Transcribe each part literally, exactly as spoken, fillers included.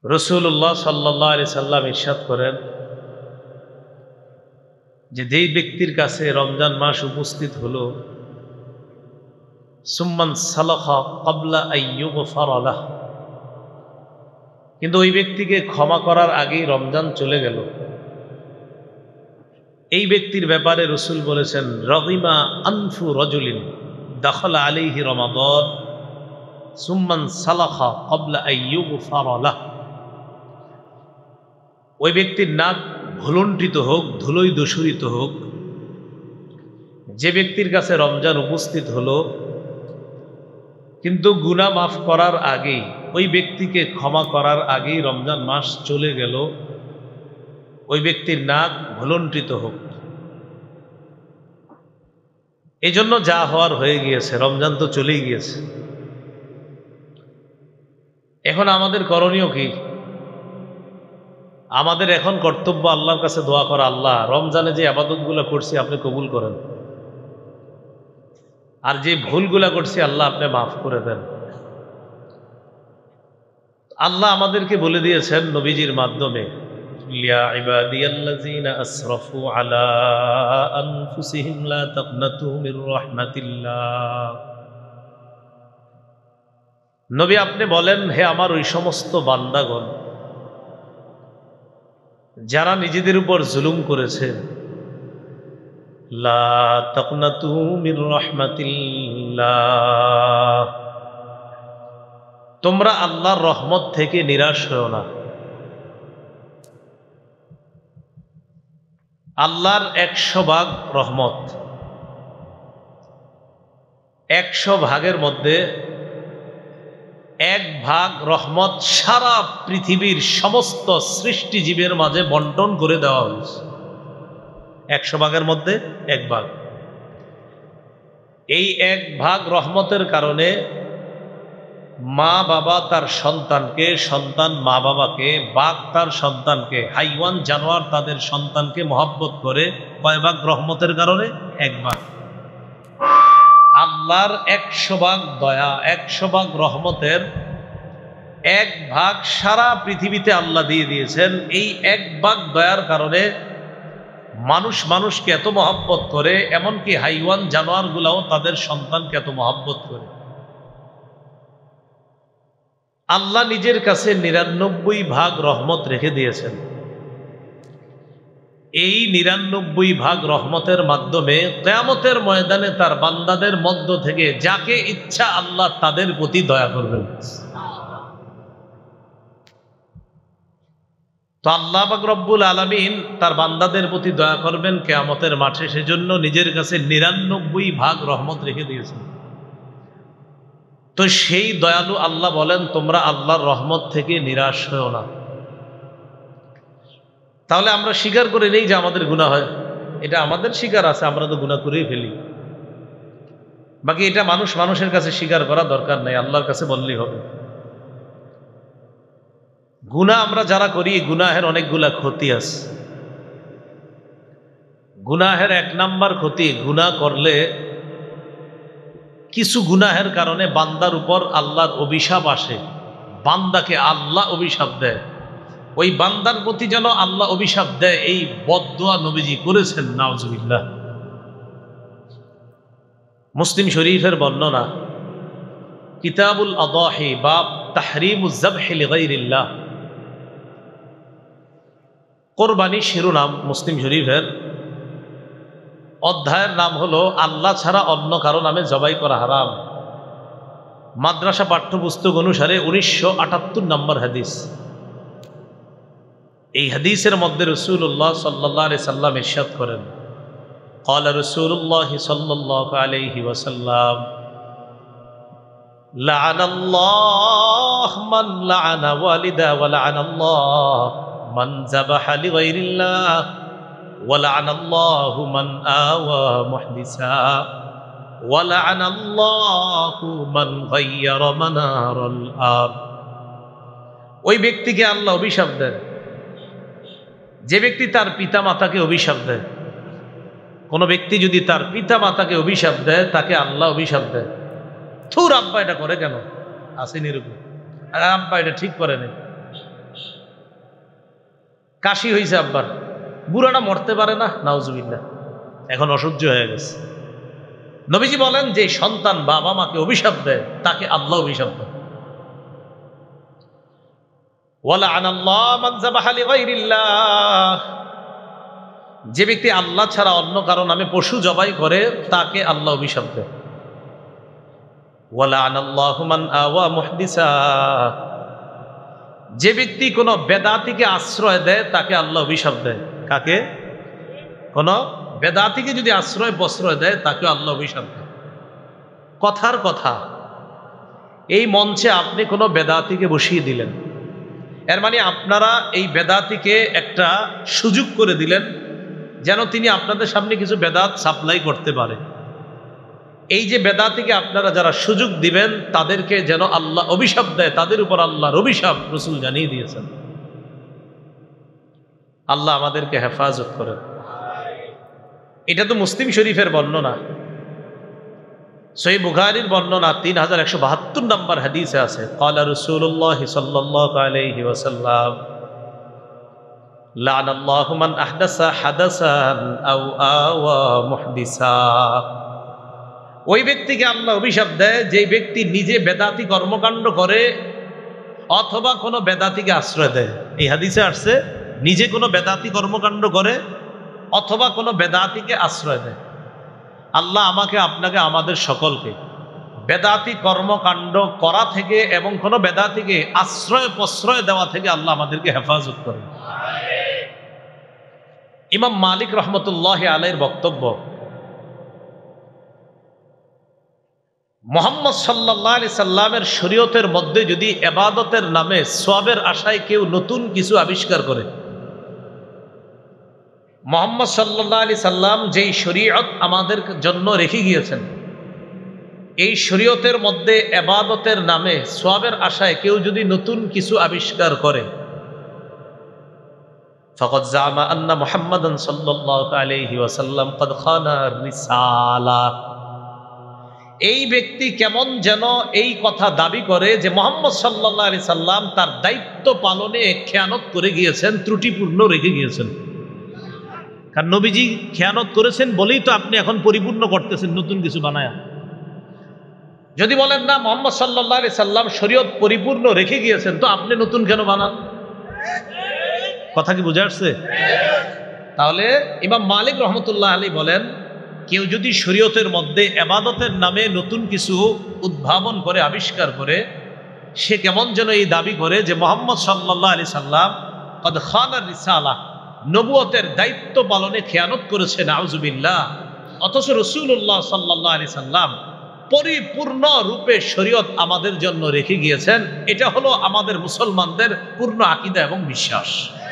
রাসূলুল্লাহ সাল্লাল্লাহু আলাইহি সাল্লাম ইরশাদ করেন যে যেই ব্যক্তির কাছে রমজান মাস উপস্থিত হলো সুম্মান সালাখা ক্বাবলা আন ইউগফারা লাহ, কিন্তু ওই ব্যক্তিকে ক্ষমা করার আগেই রমজান চলে গেল, এই ব্যক্তির ব্যাপারে রাসূল বলেছেন রাগিমা আনফু রাজুলিন দাখালা আলাইহি রমাদান সুম্মান সালাখা ক্বাবলা আন ইউগফারা লাহ, ওই ব্যক্তির নাক ভুলুণ্ঠিত হোক, ধুলোয় দূষিত হোক, যে ব্যক্তির কাছে রমজান উপস্থিত হলো কিন্তু গুনাহ মাফ করার আগেই, ওই ব্যক্তিকে ক্ষমা করার আগেই রমজান মাস চলে গেল, ওই ব্যক্তির নাক ভুলুণ্ঠিত হোক। এই জন্য যা হওয়ার হয়ে গিয়েছে, রমজান তো চলেই গিয়েছে। এখন আমাদের করণীয় কি? আমাদের এখন কর্তব্য আল্লাহর কাছে দোয়া করা, আল্লাহ রমজানে যে ইবাদতগুলো করছি আপনি কবুল করেন, আর যে ভুলগুলা করছি আল্লাহ আপনি মাফ করে দেন। আল্লাহ আমাদেরকে বলে দিয়েছেন নবীজির মাধ্যমে, ইয়া ইবাদিয়াল্লাযীনা আসরাফু আলা আনফুসিহিম লা তাকনাতু মির রাহমাতিল্লাহ। নবী আপনি বলেন, হে আমার ওই সমস্ত বান্দাগণ যারা নিজেদের উপর জুলুম করেছে, লা তাকনাতু মির রাহমাতিল্লাহ, তোমরা আল্লাহর রহমত থেকে নিরাশ হও না। আল্লাহর একশো ভাগ রহমত, একশো ভাগের মধ্যে এক ভাগ রহমত সারা পৃথিবীর সমস্ত সৃষ্টিজীবের মাঝে বন্টন করে দেওয়া হয়েছে। একশো ভাগের মধ্যে এক ভাগ। এই এক ভাগ রহমতের কারণে মা বাবা তার সন্তানকে, সন্তান মা বাবাকে, বাঘ তার সন্তানকে, হাইওয়ান জানোয়ার তাদের সন্তানকে মহব্বত করে। কয় ভাগ রহমতের কারণে? এক ভাগ। আল্লাহর একশো ভাগ দয়া, একশো ভাগ রহমতের এক ভাগ সারা পৃথিবীতে আল্লাহ দিয়ে দিয়েছেন। এই এক ভাগ দয়ার কারণে মানুষ মানুষকে এত মহব্বত করে, এমনকি হাইওয়ান জানোয়ারগুলাও তাদের সন্তানকে এত মহব্বত করে। আল্লাহ নিজের কাছে নিরানব্বই ভাগ রহমত রেখে দিয়েছেন। এই নিরানব্বই ভাগ রহমতের মাধ্যমে কিয়ামতের ময়দানে তার বান্দাদের মধ্য থেকে যাকে ইচ্ছা আল্লাহ তাদের প্রতি দয়া করবেন। তো আল্লাহ পাক রব্বুল আলামিন তার বান্দাদের প্রতি দয়া করবেন কিয়ামতের মাঠে, সেজন্য নিজের কাছে নিরানব্বই ভাগ রহমত রেখে দিয়েছেন। তো সেই দয়ালু আল্লাহ বলেন, তোমরা আল্লাহর রহমত থেকে নিরাশ হও না। তাহলে আমরা স্বীকার করে নেই যে আমাদের গুনাহ হয়, এটা আমাদের স্বীকার আছে, আমরা তো গুনাহ করেই ফেলি। বাকি এটা মানুষ মানুষের কাছে স্বীকার করা দরকার নাই, আল্লাহর কাছে বললেই হবে। গুনাহ আমরা যারা করি, গুনাহের অনেকগুলা ক্ষতি আছে। গুনাহের এক নাম্বার ক্ষতি, গুনাহ করলে কিছু গুনাহের কারণে বান্দার উপর আল্লাহর অভিশাপ আসে, বান্দাকে আল্লাহ অভিশাপ দেয়। ওই বান্দার প্রতি যেন আল্লাহ অভিশাপ দেয়, এই বদদুয়া নবীজি করেছেন, নাউজুবিল্লাহ। মুসলিম শরীফের বর্ণনা, কিতাবুল আদাহি বাব তাহরিমুজ যাবহি লিগাইরিল্লাহ, কোরবানি শিরোনাম মুসলিম শরীফের। অধ্যায়ের নাম হলো আল্লাহ ছাড়া অন্য কারো নামে জবাই করা হারাম। মাদ্রাসা পাঠ্যপুস্তক অনুসারে উনিশশো আটাত্তর নম্বর হাদিস। এই হাদিসের মধ্যে রাসূলুল্লাহ সাল্লাল্লাহু আলাইহি সাল্লাম ইরশাদ করেন, ক্বালা রাসূলুল্লাহ সাল্লাল্লাহু আলাইহি ওয়াসাল্লাম, লা'নাল্লাহু মান লা'ানা ওয়ালিদা ওয়া লা'নাল্লাহু মান যাবাহা লিগাইরিল্লাহ ওয়া লা'নাল্লাহু মান আওয়া মুহদিসা ওয়া লা'নাল্লাহু মান গায়্যারা মানারাল আরদ। ওই ব্যক্তিকে আল্লাহ অভিশাপ দেন যে ব্যক্তি তার পিতা মাতাকে অভিশাপ দেয়। কোনো ব্যক্তি যদি তার পিতা মাতাকে অভিশাপ দেয়, তাকে আল্লাহ অভিশাপ দেয়। থুর, আব্বা এটা করে কেন? আসেনি এরকম, আর আব্বা এটা ঠিক করে নেই। কাশি হয়েছে আব্বার, বুড়াটা মরতে পারে না, নাউজুবিল্লাহ, এখন অসহ্য হয়ে গেছে। নবীজি বলেন যে সন্তান বাবা মাকে অভিশাপ দেয় তাকে আল্লাহ অভিশাপ দেয়। যে ব্যক্তি আল্লাহ ছাড়া অন্য কারো নামে পশু জবাই করে তাকে আল্লাহ অভিশাপ দেয়। যে ব্যক্তি কোন বেদাতিকে আশ্রয় দেয় তাকে আল্লাহ অভিশাপ দেয়। কাকে? কোন বেদাতিকে যদি আশ্রয় প্রশ্রয় দেয় তাকে আল্লাহ অভিশাপ দেয়। কথার কথা, এই মঞ্চে আপনি কোনো বেদাতিকে বসিয়ে দিলেন, এর মানে আপনারা এই বেদাতিকে একটা সুযোগ করে দিলেন যেন তিনি আপনাদের সামনে কিছু বেদাত সাপ্লাই করতে পারে। এই যে বেদাতিকে আপনারা যারা সুযোগ দিবেন তাদেরকে যেন আল্লাহ অভিশাপ দেয়, তাদের উপর আল্লাহর অভিশাপ রাসূল জানিয়ে দিয়েছেন। আল্লাহ আমাদেরকে হেফাজত করেন। এটা তো মুসলিম শরীফের বর্ণনা, সহিহ বুখারীর বর্ণনা তিন হাজার একশো বাহাত্তর নম্বর হাদিসে আছে, ক্বালা রাসূলুল্লাহ সাল্লাল্লাহু আলাইহি ওয়াসাল্লাম লা'নাল্লাহু মান আহদাসা হাদাসান আও আওয়া মুহদিসা। ওই ব্যক্তিকে আল্লাহ অভিশাপ দেয় যে ব্যক্তি নিজে বেদাতি কর্মকাণ্ড করে অথবা কোনো বেদাতিকে আশ্রয় দেয়। এই হাদিসে আসছে নিজে কোনো বেদাতি কর্মকাণ্ড করে অথবা কোনো বেদাতিকে আশ্রয় দেয়। আল্লাহ আমাকে আপনাকে আমাদের সকলকে বেদাতি কর্মকাণ্ড করা থেকে এবং কোনো বেদাতিকে আশ্রয় প্রশ্রয় দেওয়া থেকে আল্লাহ আমাদেরকে হেফাজত করেন। ইমাম মালিক রহমতুল্লাহ আলাইহির বক্তব্য, মুহাম্মদ সাল্লাল্লাহু আলাইহি সাল্লামের শরীয়তের মধ্যে যদি ইবাদতের নামে সওয়াবের আশায় কেউ নতুন কিছু আবিষ্কার করে, মুহাম্মদ সাল্লাল্লাহু আলাইহি সাল্লাম যেই শরীয়ত আমাদের জন্য রেখে গিয়েছেন, এই শরীয়তের মধ্যে ইবাদতের নামে সওয়াবের আশায় কেউ যদি নতুন কিছু আবিষ্কার করে, ফাকাদ জামা আন্না মুহাম্মাদান সাল্লাল্লাহু আলাইহি ওয়াসাল্লাম ক্বাদ খানা রিসালা। এই ব্যক্তি কেমন যেন এই কথা দাবি করে যে মুহাম্মদ সাল্লাল্লাহু আলাইহি সাল্লাম তার দায়িত্ব পালনে খেয়ানত করে গিয়েছেন, ত্রুটিপূর্ণ রেখে গিয়েছেন। কারণ নবীজি খেয়ানত করেছেন বলেই তো আপনি এখন পরিপূর্ণ করতেছেন নতুন কিছু বানায়া। যদি বলেন না মুহাম্মদ সাল্লাল্লাহু আলাইহি সাল্লাম শরীয়ত পরিপূর্ণ রেখে গিয়েছেন তো আপনি নতুন কেন বানান? কথা কি বুঝে আসছে? তাহলে ইমাম মালিক রহমতুল্লাহ আলাইহি বলেন, কেউ যদি শরীয়তের মধ্যে ইবাদতের নামে নতুন কিছু উদ্ভাবন করে আবিষ্কার করে, সে কেমন যেন এই দাবি করে যে মুহাম্মদ সাল্লাল্লাহু আলাইহি সাল্লাম ক্বাদ খানা রিসালা, নবুয়তের দায়িত্ব পালনে খেয়ানত করেছেন, নাউজুবিল্লাহ। অথচ রাসূলুল্লাহ সাল্লাল্লাহু আলাইহি সাল্লাম পরিপূর্ণ রূপে শরীয়ত আমাদের জন্য রেখে গিয়েছেন। এটা হলো আমাদের মুসলমানদের পূর্ণ আকীদা এবং বিশ্বাস।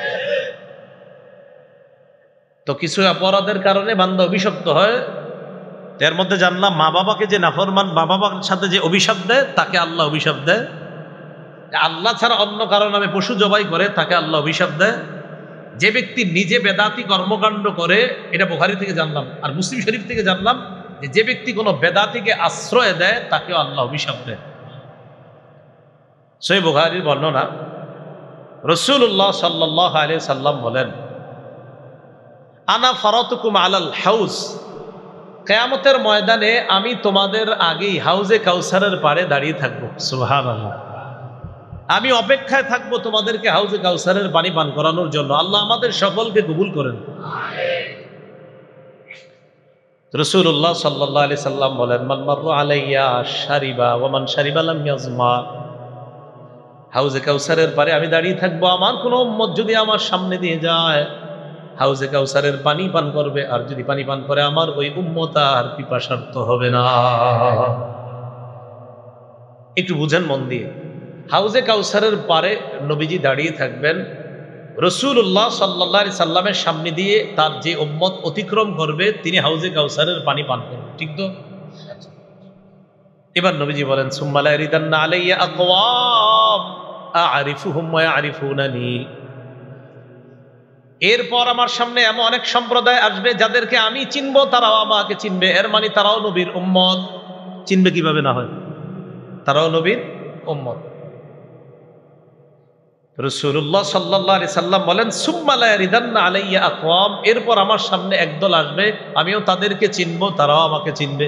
তো কিছু অপরাধের কারণে বান্দা অভিশপ্ত হয়, এর মধ্যে জানলাম মা বাবাকে যে নাফরমান মা বাবার সাথে যে অভিশাপ দেয় তাকে আল্লাহ অভিশাপ দেয়। আল্লাহ ছাড়া অন্য কারো নামে পশু জবাই করে তাকে আল্লাহ অভিশাপ দেয়। যে ব্যক্তি নিজে বেদাতি কর্মকাণ্ড করে, এটা বুখারী থেকে জানলাম, আর মুসলিম শরীফ থেকে জানলাম যে যে ব্যক্তি কোনো বেদাতিকে আশ্রয় দেয় তাকেও আল্লাহ অভিশাপ দেয়। সহিহ বুখারীর বর্ণনা, রাসূলুল্লাহ সাল্লাল্লাহু আলাইহি সাল্লাম বলেন, আনা ফারাতুকুম আলাল হাউজ, কিয়ামতের ময়দানে আমি তোমাদের আগেই হাউজে কাউসারের পাড়ে দাঁড়িয়ে থাকবো। সুবহানাল্লাহ। আমি অপেক্ষায় থাকবো তোমাদেরকে হাউজে কাউসারের পানি পান করানোর জন্য। আল্লাহ আমাদের সকলকে কবুল করেন। রাসূলুল্লাহ সাল্লাল্লাহু আলাইহি সাল্লাম বলেন, মান মাররা আলাইয়া শারিবা ওয়া মান শারিবা লাম ইয়াজমা। হাউজে কাউসারের পাড়ে আমি দাঁড়িয়ে থাকবো, আমার কোনো উম্মত যদি আমার সামনে দিয়ে যায় হাউজে কাউসারের পানি পান করবে, আর যদি পানি পান করে আমার ওই উম্মত আর পিপাসার্ত হবে না। একটু বুঝেন মন দিয়ে, হাউজে কাউসারের পারে নবীজি দাঁড়িয়ে থাকবেন, রাসূলুল্লাহ সাল্লাল্লাহু আলাইহি সাল্লামের সামনে দিয়ে তার যে উম্মত অতিক্রম করবে তিনি হাউজে কাউসারের পানি পান করবেন, ঠিক তো? এবার নবীজি বলেন, সুম্মা লা ইয়ারিদান্না আলাইয়া আকওয়াম আ'রিফুহুম ওয়া ইয়ারিফুনানি। এরপর আমার সামনে এমন অনেক সম্প্রদায় আসবে যাদেরকে আমি চিনবো, তারাও আমাকে চিনবে। এর মানে তারাও নবীর উম্মত। চিনবে কিভাবে না হয়? তারাও নবীর উম্মত। রাসূলুল্লাহ সাল্লাল্লাহু আলাইহি সাল্লাম বলেন, সুম্মা লা ইয়ারিদান্না আলাইয়া আকওয়াম, এরপর আমার সামনে একদল আসবে, আমিও তাদেরকে চিনব, তারাও আমাকে চিনবে।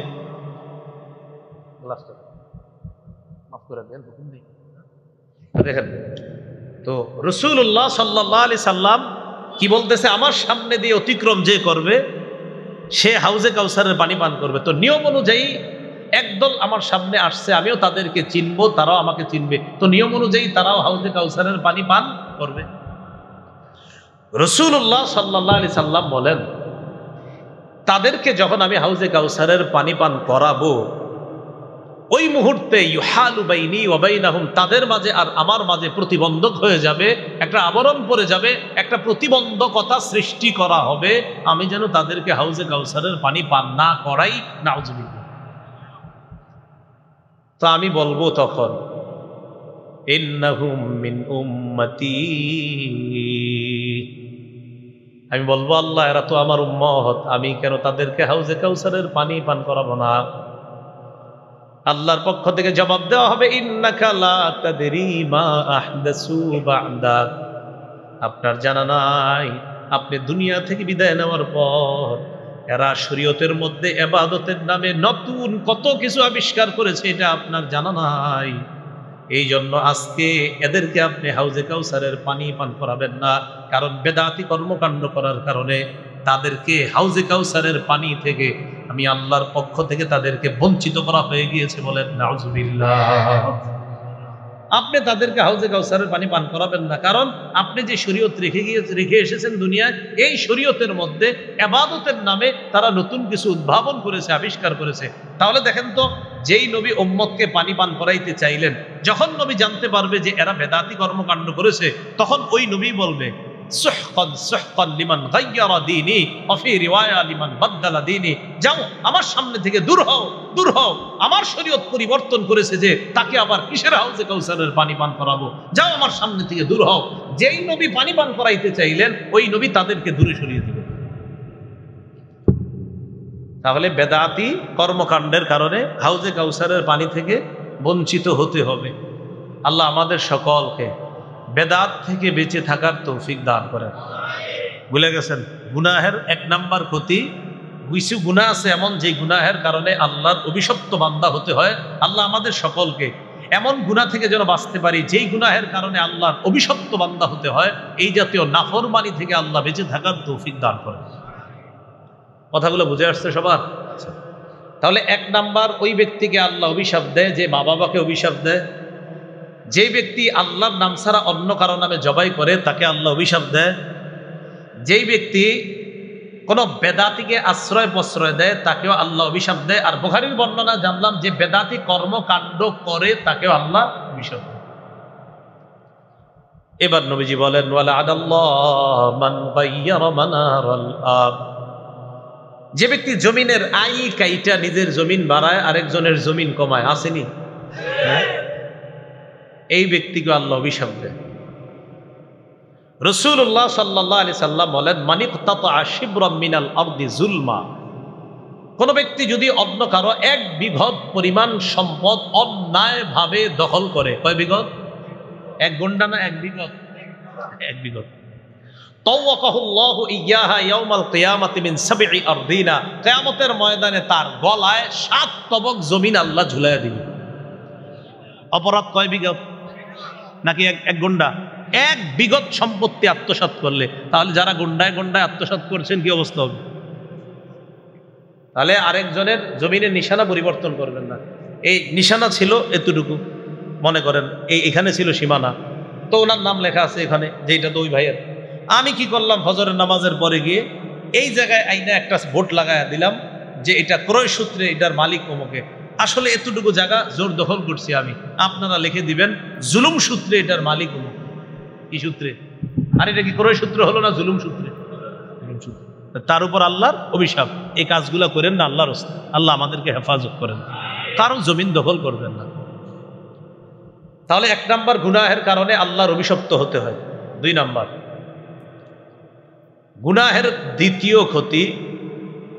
মাফ করে দেন, হুকুম নেই। দেখেন তো রাসূলুল্লাহ সাল্লাল্লাহু আলাইহি সাল্লাম কি বলতেছে, আমার সামনে দিয়ে অতিক্রম যে করবে সে হাউজে কাউসারের পানি পান করবে। তো নিয়ম অনুযায়ী একদল আমার সামনে আসছে, আমিও তাদেরকে চিনব, তারাও আমাকে চিনবে। তো নিয়ম অনুযায়ী তারাও হাউজে কাউসারের পানি পান করবে। রাসূলুল্লাহ সাল্লাল্লাহু আলাইহি সাল্লাম বলেন, তাদেরকে যখন আমি হাউজে কাউসারের পানি পান করাবো, ওই মুহূর্তে ইউহালু বাইনি ওয়া বাইনাহুম, তাদের মাঝে আর আমার মাঝে প্রতিবন্ধক হয়ে যাবে, একটা আবরণ পড়ে যাবে, একটা প্রতিবন্ধকতা সৃষ্টি করা হবে, আমি যেন তাদেরকে হাউজে কাউসারের পানি পান না করাই। নাউজুবিল্লাহ। তো আমি বলবো তখন, ইন্নাহুম মিন উম্মতি, আমি বলবো আল্লাহ এরা তো আমার উম্মত, আমি কেন তাদেরকে হাউজে কাউসারের পানি পান করাবো না? আল্লাহর পক্ষ থেকে জবাব দেওয়া হবে, ইন্নাকা লা তাদরি মা আহদাসু বা'দাক, আপনার জানা নাই আপনি দুনিয়া থেকে বিদায় নেওয়ার পর এরা শরীয়তের মধ্যে ইবাদতের নামে নতুন কত কিছু আবিষ্কার করেছে, এটা আপনার জানা নাই। এই জন্য আজকে এদেরকে আপনি হাউজে কাউসারের পানি পান করাবেন না, কারণ বেদাতি কর্মকাণ্ড করার কারণে তাদেরকে হাউজে কাউসারের পানি থেকে আমি আল্লাহর পক্ষ থেকে তাদেরকে বঞ্চিত করা হয়ে গিয়েছে। বলেন নাউজুবিল্লাহ। আপনি তাদেরকে হাউজে কাউসারের পানি পান করাবেন না, কারণ আপনি যে শরীয়ত রেখে গিয়ে রেখে এসেছেন দুনিয়ায়, এই শরীয়তের মধ্যে ইবাদতের নামে তারা নতুন কিছু উদ্ভাবন করেছে, আবিষ্কার করেছে। তাহলে দেখেন তো, যেই নবী উম্মতকে পানি পান করাইতে চাইলেন, যখন নবী জানতে পারবে যে এরা বেদাতি কর্মকাণ্ড করেছে, তখন ওই নবী বলবে, সুহকান সুহকান লিমান গায়্যারা দীনি ওয়া ফি রিওয়ায়া লিমান বাদদালা দীনি, যাও আমার সামনে থেকে দূর হও, দূর হও, আমার শরীয়ত পরিবর্তন করেছে যে তাকে আবার কিসের হাউজে কাউসারের পানি পান করাবো, যাও আমার সামনে থেকে দূর হও। যেই নবী পানি পান করাইতে চাইলেন, ওই নবী তাদেরকে দূরে সরিয়ে দিলেন। তাহলে বেদাতি কর্মকাণ্ডের কারণে হাউজে কাউসারের পানি থেকে বঞ্চিত হতে হবে। আল্লাহ আমাদের সকলকে বেদাত থেকে বেঁচে থাকার তৌফিক দান করেন। ভুলে গেছেন, গুনাহের এক নাম্বার ক্ষতি, কিছু গুনাহ আছে এমন যে গুনাহের কারণে আল্লাহর অভিশপ্ত বান্দা হতে হয়। আল্লাহ আমাদের সকলকে এমন গুনাহ থেকে যেন বাঁচতে পারি যেই গুনাহের কারণে আল্লাহর অভিশপ্ত বান্দা হতে হয়, এই জাতীয় নাফরমানি থেকে আল্লাহ বেঁচে থাকার তৌফিক দান করেন। কথাগুলো বুঝে আসছে সবার? তাহলে এক নাম্বার, ওই ব্যক্তিকে আল্লাহ অভিশাপ দেয় যে মা বাবাকে অভিশাপ দেয়। যে ব্যক্তি আল্লাহর নাম ছাড়া অন্য কারো নামে জবাই করে তাকে আল্লাহ অভিশাপ দেয়। যেই ব্যক্তি কোনো বেদাতিকে আশ্রয় প্রশ্রয় দেয় তাকেও আল্লাহ অভিশাপ দেয়। আর বুখারীর বর্ণনা জানলাম যে বেদাতি কর্মকাণ্ড করে তাকেও আল্লাহ অভিশাপ দেয়। এবার নবীজি বলেন, ওয়ালা আদাল্লাহ মান গায়্যারা মানারাল আরদ, যে ব্যক্তি জমিনের আই কাইটা নিজের জমিন বাড়ায় আরেকজনের জমিন কমায়, আসেনি? এই ব্যক্তিকে আল্লাহ অভিশাপ দেয়। রাসূলুল্লাহ সাল্লাল্লাহু আলাইহি সাল্লাম বলেন, মানিকতাতা শিবরাম মিনাল আরদি যুলমা, কোন ব্যক্তি যদি অন্য কারো এক বিঘত পরিমাণ সম্পদ অন্যায়ভাবে দখল করে, কয় বিঘত? এক গুন্ডা না এক বিঘত? এক বিঘত। তাওয়াকাহুল্লাহু ইয়াহা ইয়াউমাল কিয়ামাতি মিন সাবঈ আরদিনা, কিয়ামতের ময়দানে তার গলায় সাত তবক জমিন আল্লাহ ঝুলাইয়া দিবেন। অপরাধ কয় বিঘত? নাকি এক এক গুন্ডা? এক বিঘত সম্পত্তি আত্মসাৎ করলে, তাহলে যারা গুন্ডায় গুন্ডায় আত্মসাৎ করছেন কি অবস্থা হবে? তাহলে আরেকজনের জমিনের নিশানা পরিবর্তন করবেন না। এই নিশানা ছিল এতটুকু, মনে করেন এই এখানে ছিল সীমানা, তো ওনার নাম লেখা আছে এখানে, যে এটা তো ওই ভাইয়ের। আমি কি করলাম, ফজরের নামাজের পরে গিয়ে এই জায়গায় আইনা একটা বোর্ড লাগাইয়া দিলাম যে এটা ক্রয় সূত্রে এটার মালিক অমুকে। আসলে এতটুকু জায়গা জোর দখল করছি আমি, আপনারা লিখে দিবেন জুলুম সূত্রে এটার মালিক অমুক। কি সূত্রে? আর এটা কি ক্রয় সূত্রে হলো না, জুলুম সূত্রে? তার উপর আল্লাহর অভিশাপ। এই কাজগুলো করেন না আল্লাহর রাস্তায়, আল্লাহ আমাদেরকে হেফাজত করেন, কারণ জমিন দখল করবেন না। তাহলে এক নাম্বার গুনাহের কারণে আল্লাহর অভিশপ্ত হতে হয়। দুই নাম্বার গুনাহের দ্বিতীয় ক্ষতি,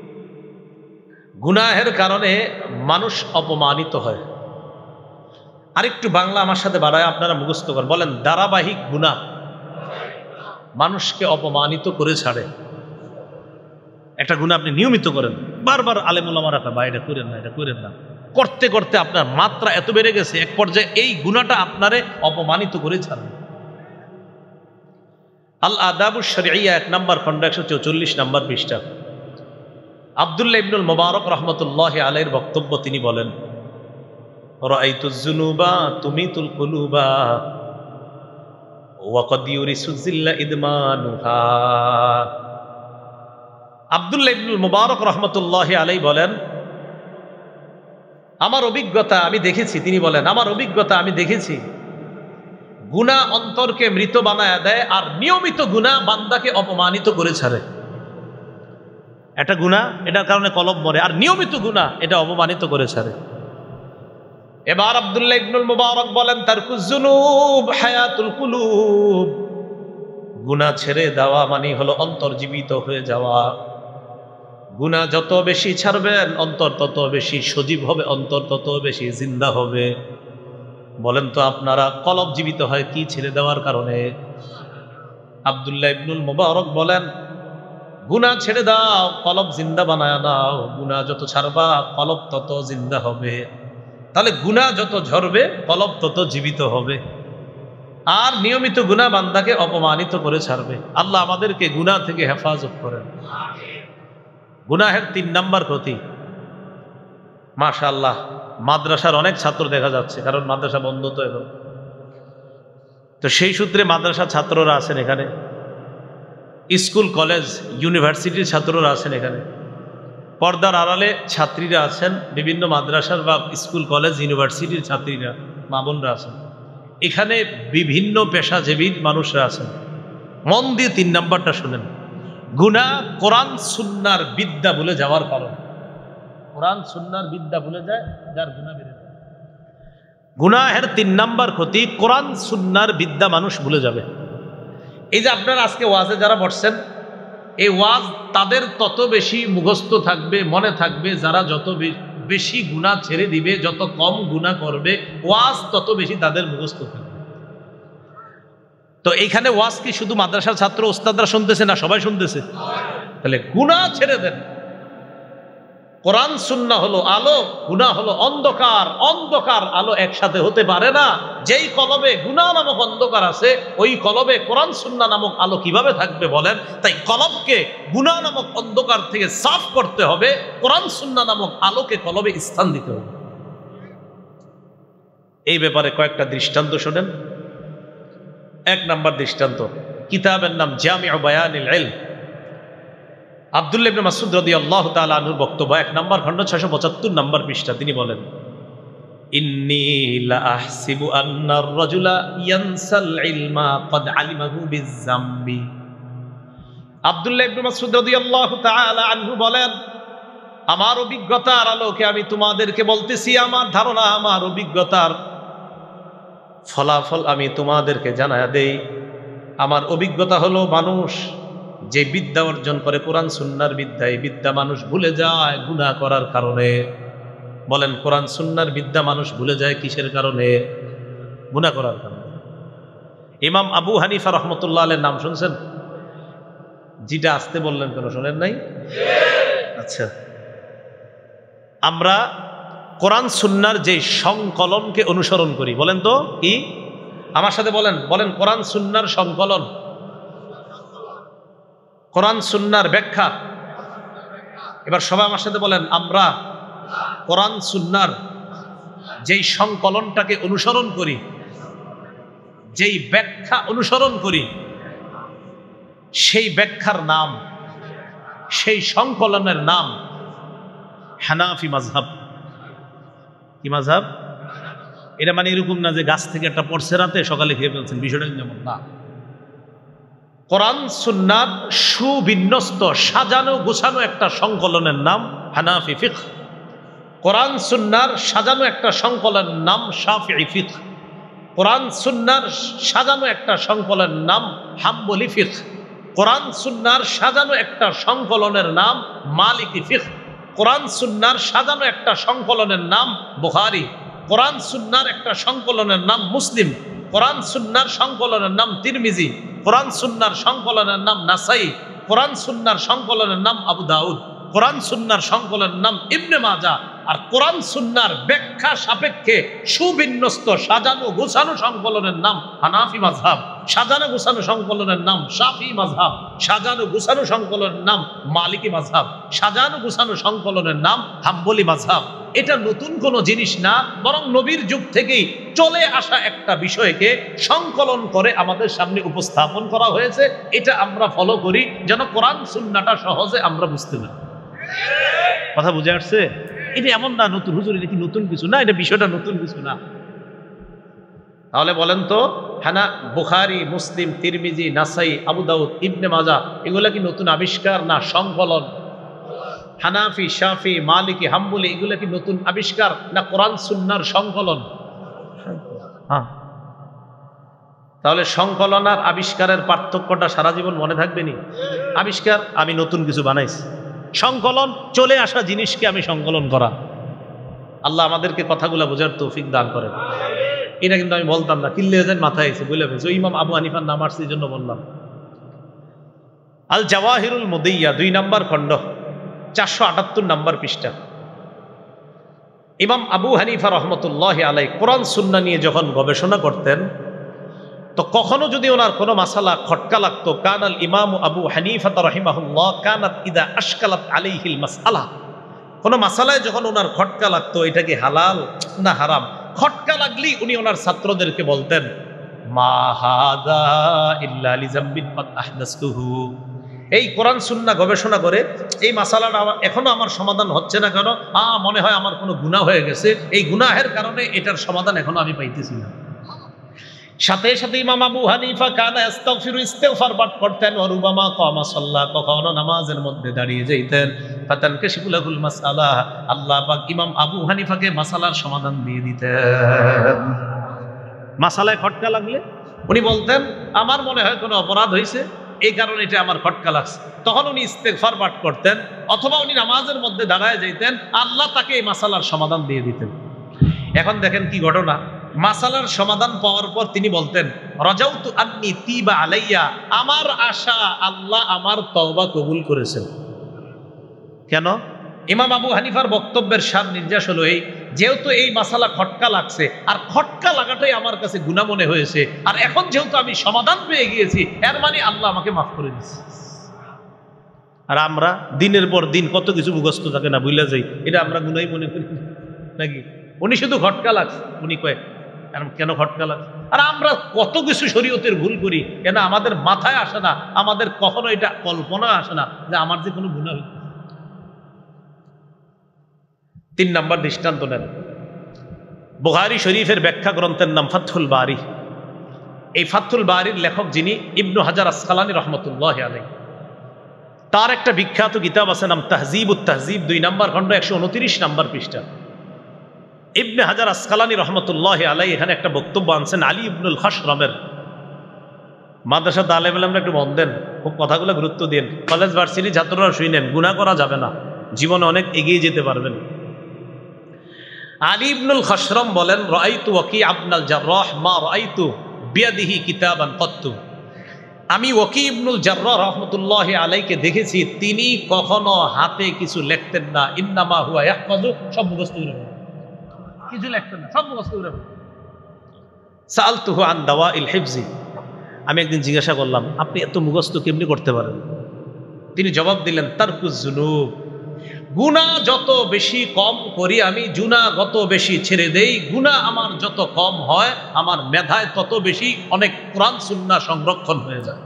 গুনাহের কারণে মানুষ অপমানিত হয়। আরেকটু বাংলা আমার সাথে বাড়ায় আপনারা মুখস্থ করেন, বলেন ধারাবাহিক গুনাহ মানুষকে অপমানিত করে ছাড়ে। একটা গুনাহ আপনি নিয়মিত করেন, বারবার আলেম ওলামারা কয় ভাই এটা করেন না, এটা করেন না, করতে করতে আপনার মাত্রা এত বেড়ে গেছে, এক পর্যায়ে এই গুনাহটা আপনারে অপমানিত করে ছাড়বে। আল আদাবুশ শরঈয়া এক নম্বর খণ্ড একশো চৌচল্লিশ নম্বর পৃষ্ঠা আব্দুল্লাহ ইবনুল মুবারক রাহমাতুল্লাহি আলাইহির বক্তব্য, তিনি বলেন রাআইতুজ যুনুবা তুমিতুল কুলুবা ওয়া ক্বাদ ইউরিসুয যিল্লা ইদমানুহা। আব্দুল্লাহ ইবনুল মুবারক রাহমাতুল্লাহি আলাইহি বলেন, আমার অভিজ্ঞতা আমি দেখেছি, তিনি বলেন আমার অভিজ্ঞতা আমি দেখেছি গুনাহ অন্তরকে মৃত বানায় দেয়, আর নিয়মিত গুনাহ বান্দাকে অপমানিত করে ছাড়ে। একটা গুনাহ এটার কারণে কলব মরে, আর নিয়মিত গুনাহ এটা অপমানিত করে ছাড়ে। এবার আব্দুল্লাহ ইবনুল মুবারক বলেন তারকুজ যুনুব হায়াতুল কুলুব, গুনাহ ছেড়ে দেওয়া মানে হলো অন্তর জীবিত হয়ে যাওয়া। গুনাহ যত বেশি ছাড়বেন অন্তর তত বেশি সজীব হবে, অন্তর তত বেশি জিন্দা হবে। বলেন তো আপনারা কলব জীবিত হয় কি ছেড়ে দেওয়ার কারণে? আব্দুল্লাহ ইবনুল মুবারক বলেন গুনাহ ছেড়ে দাও, কলব জিন্দা বানায় দাও। গুনাহ যত ছাড়বা কলব তত জিন্দা হবে। তাহলে গুনাহ যত ঝরবে কলব তত জীবিত হবে, আর নিয়মিত গুনাহ বান্দাকে অপমানিত করে ছাড়বে। আল্লাহ আমাদেরকে গুনাহ থেকে হেফাজত করেন। গুনাহের তিন নাম্বার ক্ষতি, মাশাআল্লাহ মাদ্রাসার অনেক ছাত্র দেখা যাচ্ছে, কারণ মাদ্রাসা বন্ধ তো এখন, তো সেই সূত্রে মাদ্রাসার ছাত্ররা আছেন এখানে, স্কুল কলেজ ইউনিভার্সিটির ছাত্ররা আছেন এখানে, পর্দার আড়ালে ছাত্রীরা আছেন, বিভিন্ন মাদ্রাসার বা স্কুল কলেজ ইউনিভার্সিটির ছাত্রীরা মা বোনরা আছেন, এখানে বিভিন্ন পেশাজীবী মানুষরা আছেন। মন দিয়ে তিন নাম্বারটা শুনেন, গুনাহ কোরআন সুন্নাহর বিদ্যা ভুলে যাওয়ার কারণ। কোরআন সুন্নাহর বিদ্যা ভুলে যায় যার গুনাহ বেড়ে যায়। গুনাহের তিন নাম্বার ক্ষতি, কোরআন সুন্নাহর বিদ্যা মানুষ ভুলে যাবে। এই যে আপনারা আজকে ওয়াজে যারা বসছেন, এই ওয়াজ তাদের তত বেশি মুখস্থ থাকবে, মনে থাকবে, যারা যত বেশি গুনাহ ছেড়ে দিবে, যত কম গুনাহ করবে, ওয়াজ তত বেশি তাদের মুখস্থ থাকবে। তো এইখানে ওয়াজ কি শুধু মাদ্রাসার ছাত্র ওস্তাদরা শুনতেছে না, সবাই শুনতেছে? তাহলে গুনাহ ছেড়ে দেন। কোরআন সুন্নাহ হলো আলো, গুনাহ হলো অন্ধকার। অন্ধকার আলো একসাথে হতে পারে না। যেই কলবে গুনাহ নামক অন্ধকার আছে, ওই কলবে কোরআন সুন্নাহ নামক আলো কিভাবে থাকবে বলেন? তাই কলবকে গুনাহ নামক অন্ধকার থেকে সাফ করতে হবে, কোরআন সুন্নাহ নামক আলোকে কলবে স্থান দিতে হবে। এই ব্যাপারে কয়েকটা দৃষ্টান্ত শোনেন। এক নাম্বার দৃষ্টান্ত, কিতাবের নাম জামিউ বায়ানিল ইলম, আব্দুল্লাহ ইবনে মাসউদ রাদিয়াল্লাহু তাআলা আনহুর বক্তব্য, এক নম্বর খণ্ড ছয়শো পঁচাত্তর নম্বর পৃষ্ঠা। তিনি বলেন ইন্নী লা আহসিবু আন্নার রাজুলা ইয়ানসাল ইলমা ক্বাদ আলিমাহু বিয-যামবি। আব্দুল্লাহ ইবনে মাসউদ রাদিয়াল্লাহু তাআলা আনহু বলেন, আমার অভিজ্ঞতার আলোকে আমি তোমাদেরকে বলতেছি, আমার ধারণা, আমার অভিজ্ঞতার ফলাফল আমি তোমাদেরকে জানায়া দেই। আমার অভিজ্ঞতা হলো মানুষ যে বিদ্যা অর্জন করে কোরআন সুন্নাহর বিদ্যা, এই বিদ্যা মানুষ ভুলে যায় গুনাহ করার কারণে। বলেন কোরআন সুন্নাহর বিদ্যা মানুষ ভুলে যায় কিসের কারণে? গুনাহ করার কারণে। ইমাম আবু হানিফা রহমতুল্লাহ আলাইহির নাম শুনছেন? যেটা আসতে বললেন কেন, শোনেন নাই? আচ্ছা, আমরা কোরআন সুন্নাহর যে সংকলনকে অনুসরণ করি, বলেন তো কি? আমার সাথে বলেন, বলেন কোরআন সুন্নাহর সংকলন, কোরআন সুন্নাহর ব্যাখ্যা। এবার সবাই আমার সাথে বলেন, আমরা কোরআন সুন্নাহর যেই সংকলনটাকে অনুসরণ করি, যেই ব্যাখ্যা অনুসরণ করি, সেই ব্যাখ্যার নাম, সেই সংকলনের নাম হানাফি মাযহাব। কি মাযহাব? এটা মানে এরকম না যে গাছ থেকে একটা পড়ছে রাতে সকালে খেয়ে ফেলছেন, বিষয়টা যেমন না। কোরআন সুন্নাহর সুবিন্যস্ত সাজানো গোছানো একটা সংকলনের নাম হানাফি ফিকহ। কোরআন সুন্নাহর সাজানো একটা সংকলনের নাম শাফিঈ ফিকহ। কোরআন সুন্নাহর সাজানো একটা সংকলনের নাম হাম্বলি ফিকহ। কোরআন সুন্নাহর সাজানো একটা সংকলনের নাম মালিকি ফিকহ। কোরআন সুন্নাহর সাজানো একটা সংকলনের নাম বুখারী। কোরআন সুন্নাহর একটা সংকলনের নাম মুসলিম, কোরআন সুন্নাহর সংকলনের নাম তিরমিজি, কোরআন সুন্নাহর সংকলনের নাম নাসাই, কোরআন সুন্নাহর সংকলনের নাম আবু দাউদ, কোরআন সুন্নাহর সংকলনের নাম ইবনে মাজাহ, আর কোরআন সুন্নাহর ব্যাখ্যা সাপেক্ষে সুবিন্যস্ত সাজানো গোছানো সংকলনের নাম হানাফি মাযহাব, সাজানো গোছানো সংকলনের নাম শাফি মাযহাব, সাজানো গোছানো সংকলনের নাম মালিকি মাযহাব, সাজানো গোছানো সংকলনের নাম হাম্বলি মাযহাব। এটা নতুন কোনো জিনিস না, বরং নবীর যুগ থেকেই চলে আসা একটা বিষয়কে সংকলন করে আমাদের সামনে উপস্থাপন করা হয়েছে। এটা আমরা ফলো করি যেন কোরআন সুন্নাহটা সহজে আমরা বুঝতে পারি। কথা বুঝে আসছে? এটা এমন না নতুন হুজুর এটা কি নতুন কিছু না, এটা বিষয়টা নতুন কিছু না। তাহলে বলেন তো, হানা বুখারী, মুসলিম, তিরমিজি, নাসাই, আবু দাউদ, ইবনে মাজাহ এগুলা কি নতুন আবিষ্কার না সংকলন? হানাফি, শাফি, মালিকি, হাম্বলি এগুলা কি নতুন আবিষ্কার না কোরআন সুন্নাহর সংকলন? হ্যাঁ। তাহলে সংকলন আর আবিষ্কারের পার্থক্যটা সারা জীবন মনে থাকবে নি। আবিষ্কার আমি নতুন কিছু বানাইছি, সংকলন চলে আসা জিনিসকে আমি সংকলন করা। আল্লাহ আমাদেরকে কথাগুলো বোঝার তৌফিক দান করেন। এটা কিন্তু আমি বলতাম না, কিল্লে যেন মাথায় এসে বলে ফেলছে। ইমাম আবু হানিফার নাম আসছে এই জন্য বললাম। আল জাওয়াহিরুল মুদিয়্যা দুই নাম্বার খণ্ড, চারশো আটাত্তর নাম্বার পৃষ্ঠা। ইমাম আবু হানিফা রহমতুল্লাহ আলাই কোরআন সুন্নাহ নিয়ে যখন গবেষণা করতেন, তো কখনো যদি ওনার কোনো মাসালা খটকা লাগতো, কানাল ইমাম আবু হানিফা রাহিমাহুল্লাহ কানাত ইদা আশকালাত আলাইহিল মাসআলা, কোনো মাসালায় যখন ওনার খটকা লাগতো এটা কি হালাল না হারাম, খটকা লাগলেই উনি ওনার ছাত্রদেরকে বলতেন মা হাযা ইল্লা লিযামবিন কাদ আহদাসতুহু। এই কোরআন সুন্নাহ গবেষণা করে এই মাসালাটা এখনো আমার সমাধান হচ্ছে না কেন? আ মনে হয় আমার কোনো গুনাহ হয়ে গেছে, এই গুনাহের কারণে এটার সমাধান এখনো আমি পাইতেছি না। সাথে সাথে ইমাম আবু হানিফা কানা ইস্তাগফিরু, ইস্তিগফার পাঠ করতেন। ওয়া রুবামা কামা সাল্লা, কখনো নামাজের মধ্যে দাঁড়িয়ে যাইতেন। ফাতানকাশিফু লাহুল মাসআলা, আল্লাহ পাক ইমাম আবু হানিফাকে মাসালার সমাধান দিয়ে দিতেন। মাসালায় খটকা লাগলে উনি বলতেন আমার মনে হয় কোনো অপরাধ হয়েছে, এই কারণে এটা আমার খটকা লাগছে। তখন উনি ইস্তিগফার পাঠ করতেন, অথবা উনি নামাজের মধ্যে দাঁড়ায় যাইতেন, আল্লাহ তাকে এই মাসালার সমাধান দিয়ে দিতেন। এখন দেখেন কি ঘটনা, মাসালার সমাধান পাওয়ার পর তিনি বলতেন রাজাউতু আন্নি তিবা আলাইয়া, আমার আশা আল্লাহ আমার তওবা কবুল করেছেন। কেন? ইমাম আবু হানিফার বক্তব্যের সার নির্যাস হলো এই, যেহেতু এই মাসালা খটকা লাগছে, আর খটকা লাগাটাই আমার কাছে গুনাহ মনে হয়েছে, আর এখন যেহেতু আমি সমাধান পেয়ে গিয়েছি, এর মানে আল্লাহ আমাকে মাফ করে দিচ্ছে। আর আমরা দিনের পর দিন কত কিছু মুখস্থ থাকে না, বুঝলা যাই, এটা আমরা গুনাহই মনে করি নাকি? উনি শুধু খটকা লাগছে, উনি কয় কেন খটকা লাগছে, আর আমরা কত কিছু শরীয়তের ভুল করি, কেন আমাদের মাথায় আসে না, আমাদের কখনো এটা কল্পনা আসে না যে আমার যে কোনো গুনাহ হইছে। তিন নাম্বার দৃষ্টান্ত নেন, বুখারী শরীফের ব্যাখ্যা গ্রন্থের নাম ফাথুল বারী। এই ফাথুল বারীর লেখক যিনি ইবনু হাজার আসকালানী রহমতুল্লাহ আলাইহি, তার একটা বিখ্যাত কিতাব আছে নাম তাহজিবুত তাহজিব, দুই নাম্বার খণ্ড, একশো উনত্রিশ নাম্বার পৃষ্ঠা। ইবনে হাজার আসকালানী রহমতুল্লাহ আলাইহি এখানে একটা বক্তব্য আনছেন আলী ইবনুল খাশরমের। মাদ্রাসা তালেব ইলমরা একটু মন দেন, খুব কথাগুলো গুরুত্ব দিন। কলেজ ভার্সিটি ছাত্ররা শুনেন, গুনাহ করা যাবে না, জীবনে অনেক এগিয়ে যেতে পারবেন। আলী ইবনুল খাশরম বলেন রাআইতু ওয়াকি ইবনুল জাররাহ মা রাআইতু বিয়াদিহি কিতাবান কত্তু। আমি ওয়াকি ইবনুল জাররাহ রাহমাতুল্লাহি আলাইহিকে দেখেছি, তিনি কখনো হাতে কিছু লিখতেন না। ইন্নামা হুয়া ইয়াহফাযু, সব মুখস্থ করে রাখতেন, কিছু লিখতেন না, সব মুখস্থ করে রাখতেন। সাআলতুহু আন দাওয়াইল হিফজি, আমি একদিন জিজ্ঞাসা করলাম আপনি এত মুখস্থ কেমনি করতে পারেন? তিনি জবাব দিলেন তারকুজ যুনুব, গুনাহ যত বেশি কম করি আমি, গুনাহ যত বেশি ছেড়ে দেই, গুনাহ আমার যত কম হয়, আমার মেধায় তত বেশি অনেক কোরআন সুন্নাহ সংরক্ষণ হয়ে যায়।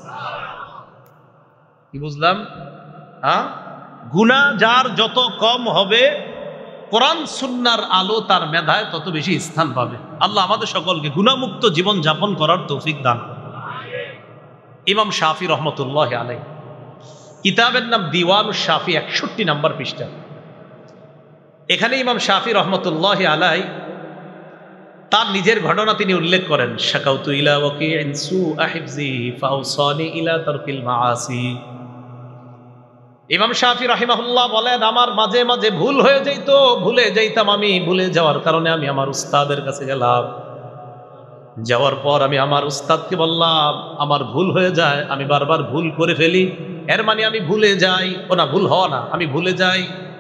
কি বুঝলাম? হ্যাঁ, গুনাহ যার যত কম হবে, কোরআন সুন্নাহর আলো তার মেধায় তত বেশি স্থান পাবে। আল্লাহ আমাদের সকলকে গুনাহমুক্ত জীবন যাপন করার তৌফিক দান করুন। ইমাম শাফি রহমতুল্লাহ আলাইহি কিতাবের নাম দিওয়ানুশ শাফি, একষট্টি নাম্বার পৃষ্ঠা। এখানে ইমাম শাফি রহমতুল্লাহ আলাইহি তার নিজের ঘটনা তিনি উল্লেখ করেন, শাকাউতু ইলা ওয়াকিইন সুআ হিফজি ফাওসানি ইলা তারকিল মাআসি। ইমাম শাফি রাহিমাহুল্লাহ বলেন, আমার মাঝে মাঝে ভুল হয়ে যেত, ভুলে যাইতাম আমি, ভুলে যাওয়ার কারণে আমি আমার উস্তাদের কাছে গেলাম। যাওয়ার পর আমি আমার উস্তাদকে বললাম, আমার ভুল হয়ে যায়, আমি বারবার ভুল করে ফেলি, এর মানে আমি ভুলে যাই। ও না, ভুল হওয়া না, আমি ভুলে যাই।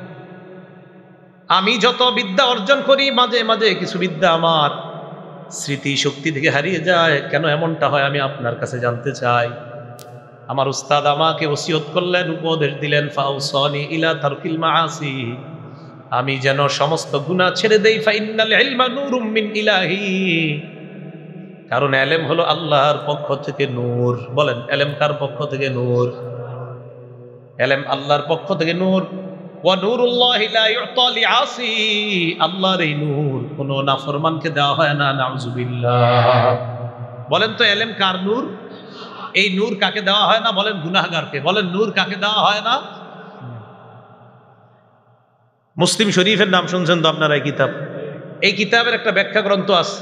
আমি যত বিদ্যা অর্জন করি, মাঝে মাঝে কিছু বিদ্যা আমার স্মৃতি শক্তি থেকে হারিয়ে যায়। কেন এমনটা হয় আমি আপনার কাছে জানতে চাই। আমার উস্তাদ আমাকে ওসিয়ত করলেন, উপদেশ দিলেন, ফাউসানি ইলা তারকিল মাআসি, আমি যেন সমস্ত গুনাহ ছেড়ে দেই। ফাইন্নাল ইলমা নূরুম মিন ইলাহি, কারণ এলেম হলো আল্লাহর পক্ষ থেকে নূর। বলেন, এলেম কার পক্ষ থেকে নূর? এলেম আল্লাহর পক্ষ থেকে নূর। ওয়া নূরুল্লাহি লা ইউতা লিআসি, আল্লাহর এই নূর কোন নাফরমানকে দেওয়া হয় না। নাউযুবিল্লাহ। বলেন তো এলেম কার নূর? এই নূর কাকে দেওয়া হয় না? বলেন গুনাহগারকে। বলেন নূর কাকে দেওয়া হয় না? মুসলিম শরীফের নাম শুনছেন তো আপনারা? এই কিতাব, এই কিতাবের একটা ব্যাখ্যা গ্রন্থ আছে,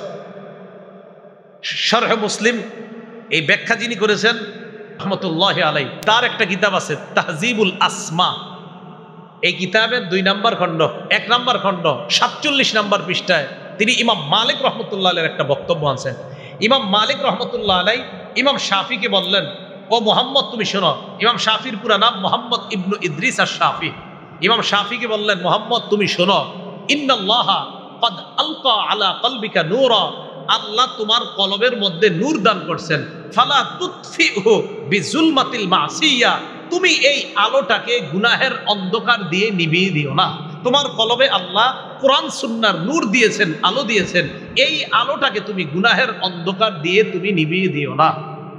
শরহ মুসলিম। এই ব্যাখ্যা যিনি করেছেন রহমতুল্লাহ আলাই, তার একটা কিতাব আছে তাহজিবুল আসমা। এই কিতাবের দুই নম্বর খণ্ড, এক নম্বর খণ্ড সাতচল্লিশ নম্বর পৃষ্ঠায় তিনি ইমাম মালিক রহমতুল্লাহ আলাইয়ের একটা বক্তব্য আনছেন। ইমাম মালিক রহমতুল্লাহ আলাই ইমাম শাফিকে বললেন, ও মোহাম্মদ তুমি শোনো। ইমাম শাফির পুরা নাম মোহাম্মদ ইবনু ইদ্রিস আর শাফি। ইমাম শাফিকে বললেন, মোহাম্মদ তুমি শোনো, ইন্নাল্লাহা ক্বাদ আলকা আলা কলবিকা নূরা, আল্লাহ তোমার কলবের মধ্যে নূর দান করছেন। ফালা তুতফিহু বিজুলমাতিল মাসিয়া, তুমি এই আলোটাকে গুনাহের অন্ধকার দিয়ে নিভিয়ে দিও না। তোমার কলবে আল্লাহ কোরআন সুন্নাহর নূর দিয়েছেন, আলো দিয়েছেন, এই আলোটাকে তুমি গুনাহের অন্ধকার দিয়ে তুমি নিভিয়ে দিও না।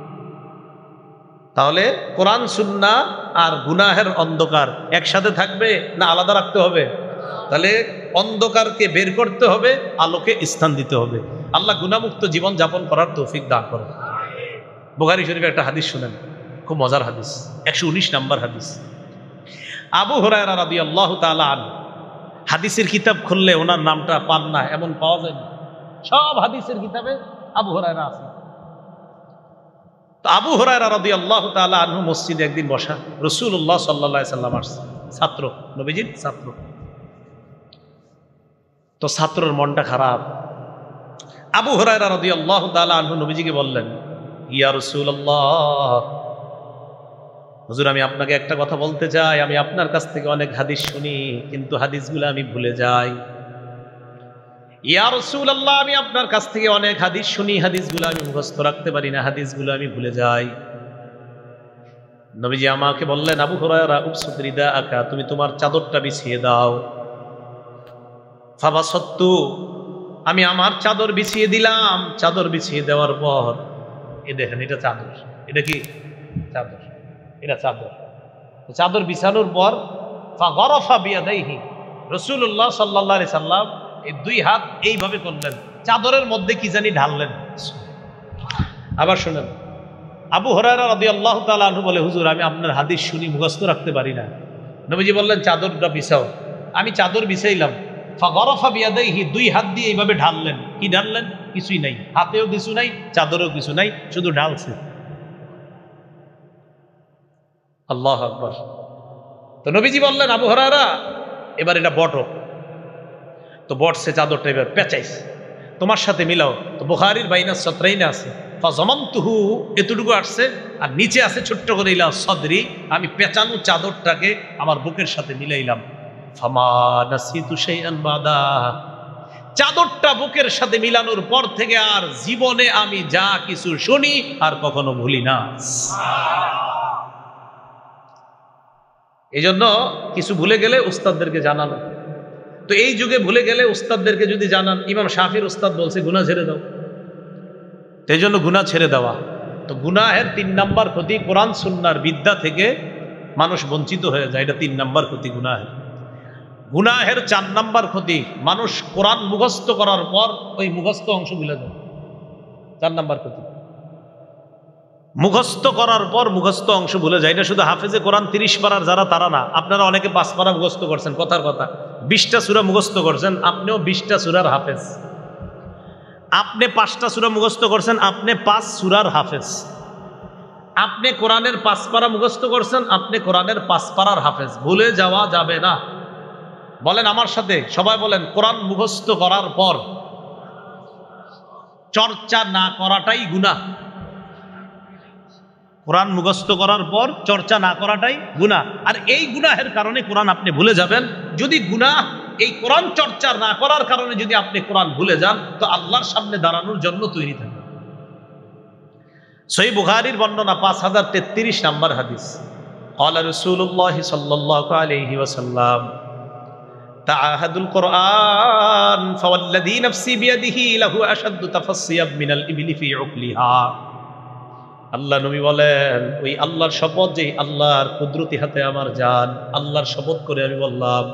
তাহলে কোরআন সুন্নাহ আর গুনাহের অন্ধকার একসাথে থাকবে না আলাদা রাখতে হবে? তাহলে অন্ধকারকে বের করতে হবে, আলোকে স্থান দিতে হবে। আল্লাহ গুনাহমুক্ত জীবন যাপন করার তৌফিক দান করেন। বুখারী শরীফের একটা হাদিস শুনেন, খুব মজার হাদিস, একশো উনিশ নম্বর হাদিস। আবু হুরায়রা রাদিয়াল্লাহু তাআলা আনহু, হাদিসের কিতাব খুললে ওনার নামটা পান না এমন পাওয়া যায় না, সব হাদিসের কিতাবে আবু হুরায়রা আছে। তো আবু হুরায়রা রাদিয়াল্লাহু তাআলা আনহু মসজিদে একদিন বসা, রাসূলুল্লাহ সাল্লাল্লাহু আলাইহি সাল্লাম আসছে, ছাত্র, নবীজির ছাত্র। তো ছাত্রের মনটা খারাপ। আবু হুরায়রা রাদিয়াল্লাহু তাআলা আনহু নবীজিকে বললেন, ইয়া রাসূলুল্লাহ, হুজুর আমি আপনাকে একটা কথা বলতে চাই, আমি আপনার কাছ থেকে অনেক হাদিস শুনি, কিন্তু হাদিসগুলো আমি ভুলে যাই। ইয়া রাসূলুল্লাহ, আমি আপনার কাছ থেকে অনেক হাদিস শুনি, হাদিসগুলো আমি মুখস্থ রাখতে পারি না, হাদিসগুলো আমি ভুলে যাই। নবীজি আমাকে বললেন, আবু হুরায়রা উবসুত রিদাআকা, তুমি তোমার চাদরটা বিছিয়ে দাও। ফাবাসাততু, আমি আমার চাদর বিছিয়ে দিলাম। চাদর বিছিয়ে দেওয়ার পর এই দেখেন, এটা চাদর, এটা কি চাদর, এটা চাদর। চাদর বিছানোর পর ফাগরাফা বিয়াদাইহি, রাসূলুল্লাহ সাল্লাল্লাহু আলাইহি সাল্লাম এই দুই হাত এইভাবে করলেন, চাদরের মধ্যে কি জানি ঢাললেন। আবার শুনেন, আবু হুরায়রা রাদিয়াল্লাহু তাআলা আনহু বলে, হুজুর আমি আপনার হাদিস শুনি, মুখস্থ রাখতে পারি না। নবীজি বললেন, চাদরটা বিছাও। আমি চাদর বিছাইলাম। ফাগরাফা বিয়াদাইহি, দুই হাত দিয়ে এইভাবে ঢাললেন। কি ঢাললেন? কিছুই নাই, হাতেও কিছু নাই, চাদরেও কিছু নাই, শুধু ঢালছে। আল্লাহু আকবার। তো নবীজি বললেন, আবু হুরায়রা এবার এটা বটো। তো বটছে, চাদরটা এবার পেঁচাইছে, তোমার সাথে মিলাও। তো বুখারীর বাইনা সত্রাইনে আছে, ফাজামানতুহু, এতটুকু আসছে, আর নিচে আছে ছোট্ট করে ইলা সদরি, আমি পেঁচানো চাদরটাকে আমার বুকের সাথে মিলাইলাম। ফামা নাসিতু শাইআন বাদা, চাদরটা বুকের সাথে মিলানোর পর থেকে আর জীবনে আমি যা কিছু শুনি আর কখনো ভুলি না। এই জন্য কিছু ভুলে গেলে উস্তাদদেরকে জানানো। তো এই যুগে ভুলে গেলে উস্তাদদেরকে যদি জানান, ইমাম শাফির উস্তাদ বলছে গুনাহ ছেড়ে দাও, এই জন্য গুনাহ ছেড়ে দেওয়া। তো গুনাহের তিন নাম্বার ক্ষতি, কোরআন সুন্নাহর বিদ্যা থেকে মানুষ বঞ্চিত হয়ে যায়, এটা তিন নাম্বার ক্ষতি গুনাহের। গুনাহের চার নাম্বার ক্ষতি, মানুষ কোরআন মুখস্থ করার পর ওই মুখস্থ অংশ ভুলে যায়, চার নাম্বার ক্ষতি। মুখস্থ করার পর মুখস্থ অংশ ভুলে যায়। এটা শুধু হাফেজে কোরআন তিরিশ পারার যারা, তারা না, আপনারা অনেকে পাঁচ পারা মুখস্থ করছেন, কথার কথা বিশটা সূরা মুখস্থ করছেন, আপনিও বিশটা সূরার হাফেজ। আপনি পাঁচটা সূরা মুখস্থ করছেন, আপনি পাঁচ সূরার হাফেজ। আপনি কোরআনের পাঁচ পারা মুখস্থ করছেন, আপনি কোরআনের পাঁচ পারার হাফেজ, ভুলে যাওয়া যাবে না। বলেন আমার সাথে, সবাই বলেন, কোরআন মুখস্থ করার পর চর্চা না করাটাই গুনাহ। কোরআন মুখস্থ করার পর চর্চা না করাটাই গুনাহ। আর এই গুনাহের কারণে কোরআন আপনি ভুলে যাবেন। যদি গুনাহ এই কোরআন চর্চা না করার কারণে যদি আপনি কোরআন ভুলে যান, তো আল্লাহর সামনে দাঁড়ানোর জন্য তৈরি থাকবেন। সহিহ বুখারীর বর্ণনা পাঁচ হাজার তেত্রিশ নম্বর হাদিস। ক্বালা রাসূলুল্লাহ সাল্লাল্লাহু আলাইহি ওয়াসাল্লাম তাআহাদুল কুরআন ফাওয়াল্লাযী নাফসি বিয়াদিহি লাহু আশাদ্দু তাফাসসিয়াম মিনাল ইবলি ফি উকলিহা। আল্লাহ নবী বলেন, ওই আল্লাহর শপথ, যে আল্লাহর কুদরতি হাতে আমার জান, আল্লাহর শপথ করে আমি বললাম,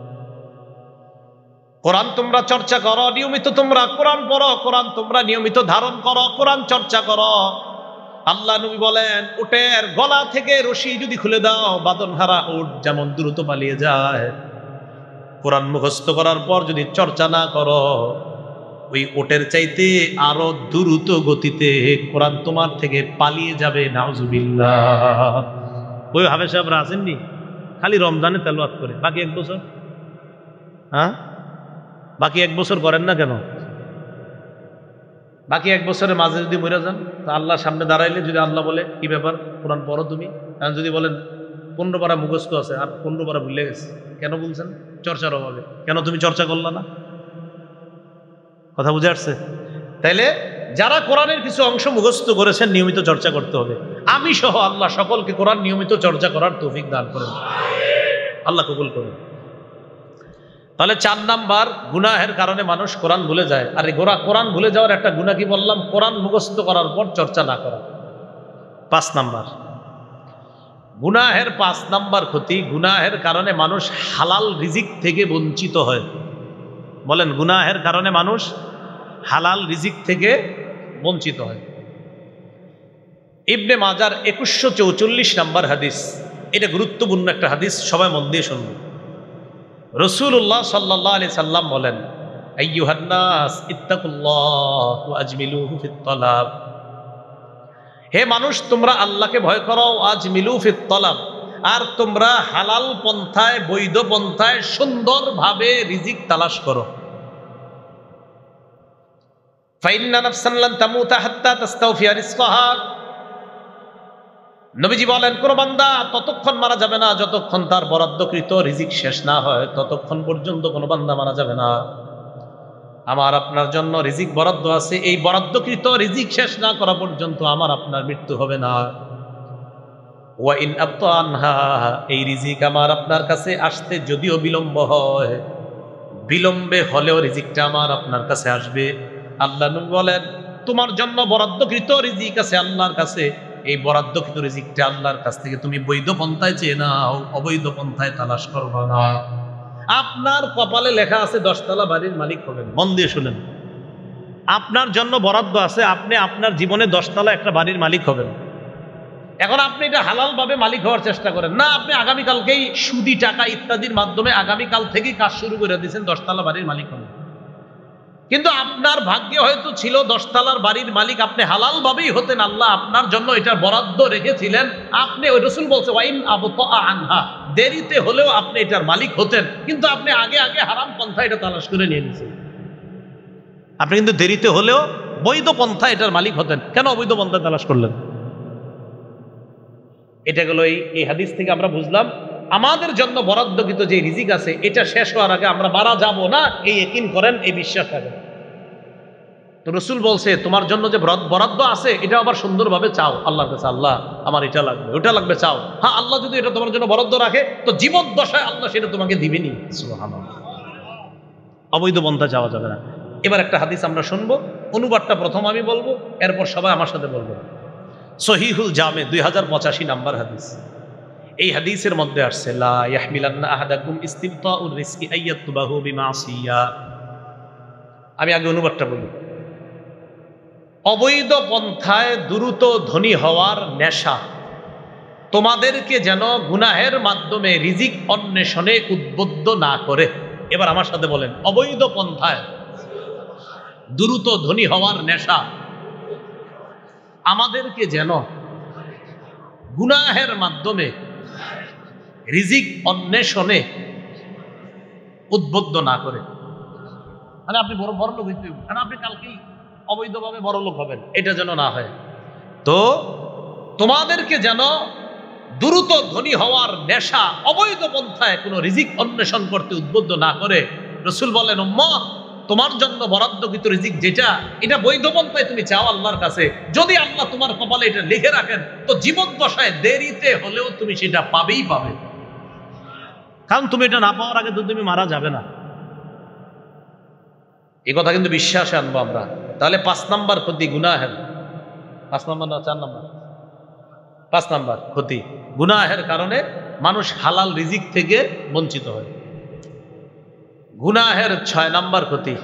কোরআন তোমরা চর্চা করো, নিয়মিত তোমরা কোরআন পড়ো, কোরআন তোমরা নিয়মিত ধারণ করো, কোরআন চর্চা করো। আল্লাহ নবী বলেন, উটের গলা থেকে রশি যদি খুলে দাও, বাঁধনহারা উট যেমন দ্রুত পালিয়ে যায়, কোরআন মুখস্থ করার পর যদি চর্চা না করো, ওই উটের চাইতে আরো দ্রুত গতিতে কোরআন তোমার থেকে পালিয়ে যাবে। নাউজুবিল্লাহ। ওই হাফেজ সাহেবরা আসেননি, খালি রমজানে তেলাওয়াত করে, বাকি এক বছর হ্যাঁ বাকি এক বছর করেন না কেন? বাকি এক বছরের মাঝে যদি মরে যান, তো আল্লাহর সামনে দাঁড়াইলে যদি আল্লাহ বলে, কি ব্যাপার, কোরআন পড়ো তুমি? যদি বলেন পনেরো পারা মুখস্থ আছে আর পনেরো পারা ভুলে গেছে, কেন বলছেন? চর্চার অভাবে। কেন তুমি চর্চা করলা না? কথা বুঝে আসছে? তাইলে যারা কোরআনের কিছু অংশ মুখস্থ করেছেন, নিয়মিত চর্চা করতে হবে। আমি সহ আল্লাহ সকলকে কোরআন নিয়মিত চর্চা করার তৌফিক দান করেন, আল্লাহ কবুল করুন। তাহলে চার নাম্বার, গুনাহের কারণে মানুষ কোরআন ভুলে যায়। আর এই গোরা কোরআন ভুলে যাওয়ার একটা গুনাহ কি বললাম? কোরআন মুখস্থ করার পর চর্চা না করা। পাঁচ নাম্বার গুনাহের পাঁচ নাম্বার ক্ষতি, গুনাহের কারণে মানুষ হালাল রিজিক থেকে বঞ্চিত হয়। বলেন, গুনাহের কারণে মানুষ হালাল রিজিক থেকে বঞ্চিত হয়। ইবনে মাজার একুশশো চৌচল্লিশ নাম্বার হাদিস, এটা গুরুত্বপূর্ণ একটা হাদিস, সবাই মন দিয়ে শুনবে। রাসূলুল্লাহ সাল্লাল্লাহু আলাইহি সাল্লাম বলেন, আইয়ুহান নাস ইত্তাকুল্লাহ ওয়া আজমিলুহু ফিত তালাব। হে মানুষ, তোমরা আল্লাহকে ভয় করো, আজমিলু ফিত তালাব, আর তোমরা হালাল পন্থায়, বৈধ পন্থায় সুন্দরভাবে রিজিক তালাশ করো। ফাইন্না নাফসান লান তামুতা হাত্তা তাস্তাওফিয়া রিজকাহা। নবীজি বলেন, কোন বান্দা ততক্ষণ মারা যাবে না যতক্ষণ তার বরাদ্দকৃত রিজিক শেষ না হয়, ততক্ষণ পর্যন্ত কোনো বান্দা মারা যাবে না। আমার আপনার জন্য রিজিক বরাদ্দ আছে, এই বরাদ্দকৃত রিজিক শেষ না করা পর্যন্ত আমার আপনার মৃত্যু হবে না। ওয়া ইন আবতা আনহা, এই রিজিক আমার আপনার কাছে আসতে যদিও বিলম্ব হয়, বিলম্বে হলেও রিজিকটা আমার আপনার কাছে আসবে। আল্লাহ নবী বলেন, তোমার জন্য বরাদ্দকৃত রিজিক আছে আল্লাহর কাছে, এই বরাদ্দকৃত রিজিকটা আল্লাহর কাছ থেকে তুমি বৈধ পন্থায় চেয়ে নাও, অবৈধ পন্থায় তালাশ করবা না। আপনার কপালে লেখা আছে দশতলা বাড়ির মালিক হবেন। মন দিয়ে শুনেন, আপনার জন্য বরাদ্দ আছে, আপনি আপনার জীবনে দশতলা একটা বাড়ির মালিক হবেন। এখন আপনি এটা হালাল ভাবে মালিক হওয়ার চেষ্টা করেন না, আপনি আগামীকালকেই সুদি টাকা ইত্যাদির মাধ্যমে আগামীকাল থেকেই কাজ শুরু করে দিয়েছেন, দশতলা বাড়ির মালিক হবেন। কিন্তু আপনার ভাগ্যে হয়তো ছিল দশতলার বাড়ির মালিক, আপনি হালাল ভাবেই হতেন, আল্লাহ আপনার জন্য এটা বরাদ্দ রেখেছিলেন। আপনি, ওই রাসূল বলছে, ওয়াইন আবতা আনহা, দেরিতে হলেও আপনি এটার মালিক হতেন, কিন্তু আপনি আগে আগে হারাম পন্থা এটা তালাশ করে নিয়ে নিয়েছেন। আপনি কিন্তু দেরিতে হলেও বৈধ পন্থা এটার মালিক হতেন, কেন অবৈধ পন্থা তালাশ করলেন? এটা গেল এই হাদিস থেকে আমরা বুঝলাম, আমাদের জন্য বরাদ্দকৃত যে রিজিক আছে, এটা শেষ হওয়ার আগে আমরা মারা যাব না, এই ইয়াকিন করেন, এই বিশ্বাস রাখেন। তো রাসূল বলছে, তোমার জন্য যে বরাদ্দ আছে এটা আবার সুন্দরভাবে চাও আল্লাহর কাছে, আল্লাহ আমার এটা লাগবে, ওটা লাগবে, চাও। হ্যাঁ, আল্লাহ যদি এটা তোমার জন্য বরাদ্দ রাখে, তো জীবদ্দশায় আল্লাহ সেটা তোমাকে দিবেনি। সুবহানাল্লাহ। অবৈধ পন্থা চাওয়া যাবে না। এবার একটা হাদিস আমরা শুনবো, অনুবাদটা প্রথম আমি বলবো, এরপর সবাই আমার সাথে বলবো। সহিহুল জামে দুই হাজার পঁচাশি নাম্বার হাদিস। এই হাদিসের মধ্যে আসছে, লা ইয়াহমিলান্না আহাদাকুম ইস্তিবতাউর রিজকি আইয়াতুবাহু বিমাসিয়া। আমি আগে অনুবাদটা বলি। অবৈধ পন্থায় দ্রুত ধনী হওয়ার নেশা তোমাদেরকে যেন গুনাহের মাধ্যমে রিজিক অন্বেষণে উদ্বুদ্ধ না করে। এবার আমার সাথে বলেন, অবৈধ পন্থায় দ্রুত ধনী হওয়ার নেশা আমাদেরকে যেন গুনাহের মাধ্যমে রিজিক অন্বেষণে উদ্বুদ্ধ না করে। মানে আপনি বড় বড় লোক হইতে মানে আপনি কালকেই অবৈধভাবে বড় লোক হবেন, এটা যেন না হয়। তো তোমাদেরকে যেন দ্রুত ধনী হওয়ার নেশা অবৈধ পন্থায় কোনো রিজিক অন্বেষণ করতে উদ্বুদ্ধ না করে রাসূল বলেন, উম্মত তোমার জন্য বরাদ্দকৃত রিজিক যেটা, এটা বৈধ পন্থায় তুমি চাও আল্লাহর কাছে। যদি আল্লাহ তোমার কপালে এটা লিখে রাখেন তো জীবন দশায় দেরিতে হলেও তুমি সেটা পাবেই পাবে, কারণ তুমি এটা না পাওয়ার আগে তো তুমি মারা যাবে না। এই কথা কিন্তু বিশ্বাসে আনবো আমরা। তাহলে পাঁচ নাম্বার ক্ষতি গুনাহের, পাঁচ নাম্বার না চার নাম্বার, পাঁচ নাম্বার ক্ষতি গুনাহের কারণে মানুষ হালাল রিজিক থেকে বঞ্চিত হয়। গুনাহের ছয় নাম্বার ক্ষতি,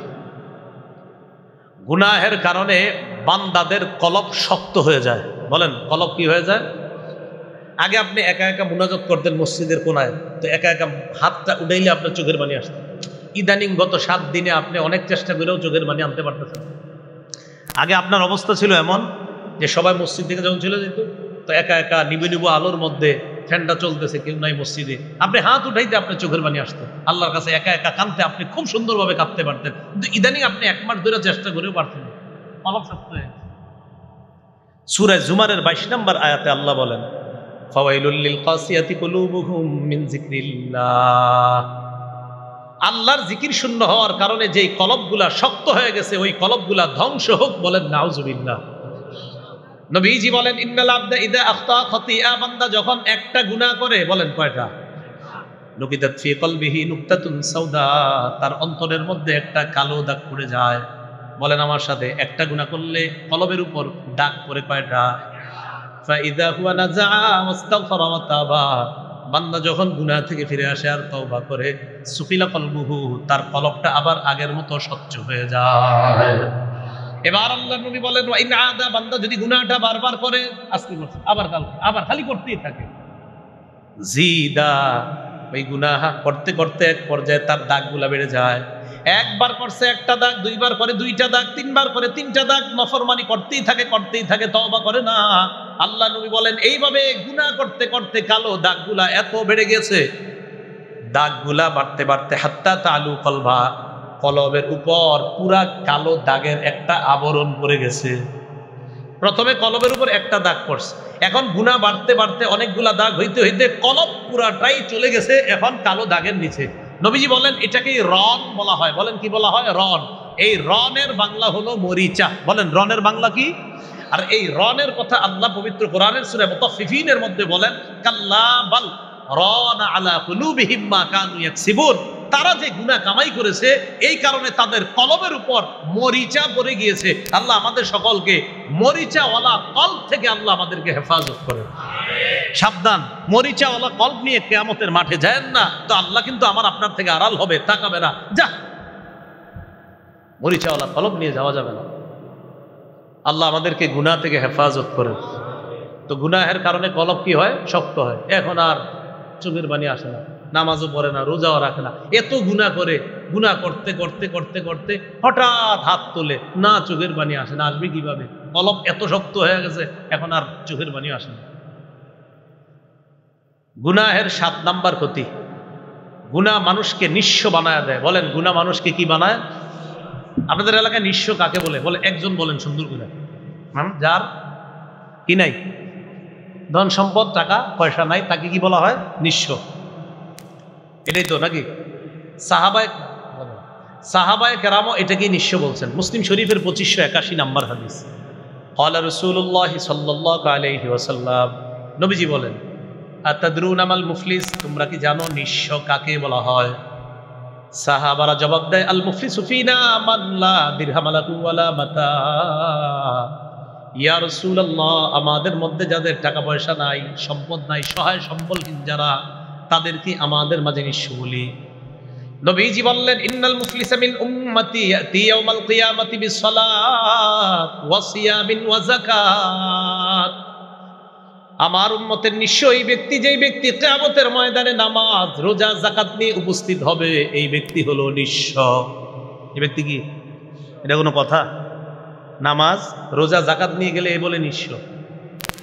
গুনাহের কারণে বান্দাদের কলব শক্ত হয়ে যায়। বলেন কলব কি হয়ে যায়? আগে আপনি একা একা মুনাজাত করতেন মসজিদের কোনায়, তো একা একা হাতটা উঠাইলে আপনার চোখের পানি আসতো। ইদানিং গত সাত দিনে আপনি অনেক চেষ্টা করেও চোখের পানি আনতে পারতেছেন। আগে আপনার অবস্থা ছিল এমন যে সবাই মসজিদ থেকে যখন চলে যেত তো একা একা নিবু নিবু আলোর মধ্যে ফ্যানটা চলতেছে, কেউ নাই মসজিদে, আপনি হাত উঠাইতে আপনার চোখের পানি আসতো। আল্লাহর কাছে একা একা কাঁদতে আপনি খুব সুন্দরভাবে কাঁদতে পারতেন, কিন্তু ইদানিং আপনি এক মাস ধরে চেষ্টা করেও পারতেন না, কলব শক্ত হয়ে গেছে। সূরা জুমারের বাইশ নম্বর আয়াতে আল্লাহ বলেন, ফাওয়াইলুল লিল কাসিয়াতি কুলুবুহুম মিন যিকরিল্লাহ। আল্লাহর জিকির শূন্য হওয়ার কারণে যেই কলবগুলা শক্ত হয়ে গেছে ওই কলবগুলা ধ্বংস হোক। বলেন নাউজুবিল্লাহ। নবীজি বলেন, ইন্নাল আবদা ইযা আখতা খাতিয়া, বান্দা যখন একটা গুনাহ করে, বলেন কয়টা? নুকিতাত ফি কলবিহি নুকতাতুন সাউদা, তার অন্তরের মধ্যে একটা কালো দাগ পড়ে যায়। বলেন আমার সাথে, একটা গুনাহ করলে কলবের উপর দাগ পড়ে কয়টা? ফাইযা হুয়া নাযা ওয়াস্তাগফারা ওয়া তাবা, বান্দা যখন গুনাহ থেকে ফিরে আসে আর তওবা করে, সুকিলা কলবুহু, তার কলবটা আবার আগের মতো স্বচ্ছ হয়ে যায়। এবার আল্লাহর নবী বলেন, ওয়া ইন আদা, বান্দা যদি গুনাহটা বারবার করে, আজকে করছে আবার কাল আবার খালি করতেই থাকে, জিদা, ওই গুনাহ করতে করতে এক পর্যায়ে তার দাগগুলা বেড়ে যায়। একবার করছে একটা দাগ, দুইবার করে দুইটা দাগ, তিনবার করে তিনটা দাগ, নফরমানি করতেই থাকে করতেই থাকে, তওবা করে না। আল্লাহ নবী বলেন, এইভাবে গুনাহ করতে করতে কালো দাগগুলা এত বেড়ে গেছে, দাগগুলা বাড়তে বাড়তে হাত্তা তালু কলবা, কলবের উপর পুরা কালো দাগের একটা আবরণ পড়ে গেছে। প্রথমে কলবের উপর একটা দাগ পড়ছে, এখন গুনাহ বাড়তে বাড়তে অনেকগুলা দাগ হইতে হইতে কলব পুরাটাই চলে গেছে এখন কালো দাগের নিচে। নবীজি বলেন এটাকেই রন বলা হয়। বলেন কি বলা হয়? রন। এই রনের বাংলা হলো মরিচা। বলেন রনের বাংলা কি? আর এই রনের কথা আল্লাহ পবিত্র কোরআনের সূরা মুতাফফিফিনের মধ্যে বলেন, কাল্লা বাল রানা আলা কুলুবিহিম মা কানু ইয়াকসিবুন, তারা যে গুনাহ কামাই করেছে এই কারণে তাদের কলবের উপর মরিচা পড়ে গিয়েছে। আল্লাহ আমাদের সকলকে মরিচাওয়ালা কলব থেকে আল্লাহ আমাদেরকে হেফাজত করেন। সাবধান, মরিচাওয়ালা কলব নিয়ে কিয়ামতের মাঠে যায়েন না, তো আল্লাহ কিন্তু আমার আপনার থেকে আড়াল হবে, তাকাবে না। যা, মরিচাওয়ালা কলব নিয়ে যাওয়া যাবে না। আল্লাহ আমাদেরকে গুনাহ থেকে হেফাজত করেন। তো গুনাহের কারণে কলব কি হয়? শক্ত হয়। এখন আর চোখের পানি আসে না, নামাজও পড়ে না, রোজাও রাখে না, এত গুনাহ করে, গুনাহ করতে করতে করতে করতে হঠাৎ হাত তোলে, না চোখের পানি আসে না। আসবে কিভাবে? কলব এত শক্ত হয়ে গেছে, এখন আর চোখের পানি আসে না। গুনাহের সাত নাম্বার ক্ষতি, গুনাহ মানুষকে নিঃস্ব বানায় দেয়। বলেন গুনাহ মানুষকে কি বানায়? আপনাদের এলাকায় নিঃস্ব কাকে বলে? বলে একজন বলেন সুন্দর করে। যার কি নাই, ধন সম্পদ টাকা পয়সা নাই, তাকে কি বলা হয়? নিঃস্ব। এটাই তো নাকি? সাহাবায়ে সাহাবায়ে কেরামও এটাকেই নিঃস্ব বলছেন। মুসলিম শরীফের পঁচিশশো একাশি নাম্বার হাদিস। ক্বালা রাসূলুল্লাহ সাল্লাল্লাহু আলাইহি ওয়াসাল্লাম, নবীজি বলেন, আতাদরুনা মাল মুফলিস, তোমরা কি জানো নিঃস্ব কাকে বলা হয়? সাহাবারা জবাব দেয়, আল মুফলিসু ফিনা মান লা দিরহাম লাহু ওয়ালা মাতা। ইয়া রাসূলুল্লাহ, আমাদের মধ্যে যাদের টাকা পয়সা নাই, সম্পদ নাই, সহায় সম্বলহীন যারা, তাদেরকে আমাদের মাঝে নিঃস্ব বলি। নবীজি বললেন, ইন্নাল মুফলিসা মিন উম্মতি ইয়াতি ইয়াউমাল কিয়ামাতি বিসসালাত ওয়া সিয়ামিন ওয়া যাকাত। আমার উম্মতের নিঃস্ব এই ব্যক্তি, যেই ব্যক্তি কিয়ামতের ময়দানে নামাজ, রোজা, যাকাত নিয়ে উপস্থিত হবে, এই ব্যক্তি হলো নিঃস্ব। এই ব্যক্তি কি? এটা কোনো কথা? নামাজ, রোজা, যাকাত নিয়ে গেলে এই বলে নিঃস্ব?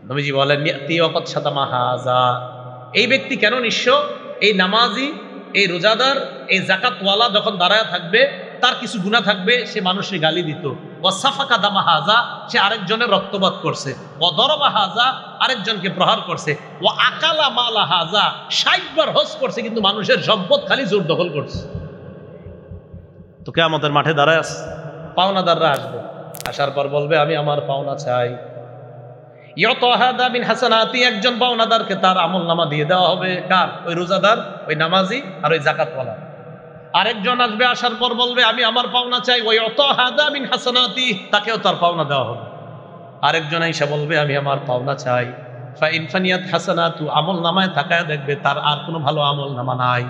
নবীজি বলেন ইয়াতি ওয়াকাদ শাতামা হাযা, এই ব্যক্তি কেন নিঃস্ব? এই নামাজি, এই রোজাদার, এই যাকাতওয়ালা যখন দাঁড়ায় থাকবে তার কিছু গুনাহ থাকবে, সে মানুষের গালি দিত। ওয়া সাফাকা দামা হাযা, সে আরেকজনের রক্তপাত করছে। ওয়া দরবা হাযা, আরেকজনকে প্রহার করছে। ওয়া আকালা মালা হাযা, ষাট বার হজ করছে কিন্তু মানুষের সম্পদ খালি জোর দখল করছে। তো কিয়ামতের মাঠে দাঁড়ায় আছে, পাওনাদাররা আসবে, আসার পর বলবে আমি আমার পাওনা চাই। ইয়াতাহাদা মিন হাসানাতি, একজন পাওনাদারকে তার আমলনামা দিয়ে দেওয়া হবে। কার? ওই রোজাদার, ওই নামাজি আর ওই যাকাতওয়ালা। আরেকজন আসবে, আসার পর বলবে আমি আমার পাওনা চাই। ওই ইয়াতাহাদা মিন হাসানাতি, তাকেও তার পাওনা দেওয়া হবে। আরেকজন এসে বলবে আমি আমার পাওনা চাই। ফা ইন ফানিয়াত হাসানাতু, আমলনামায় তাকায় দেখবে তার আর কোনো ভালো আমলনামা নাই।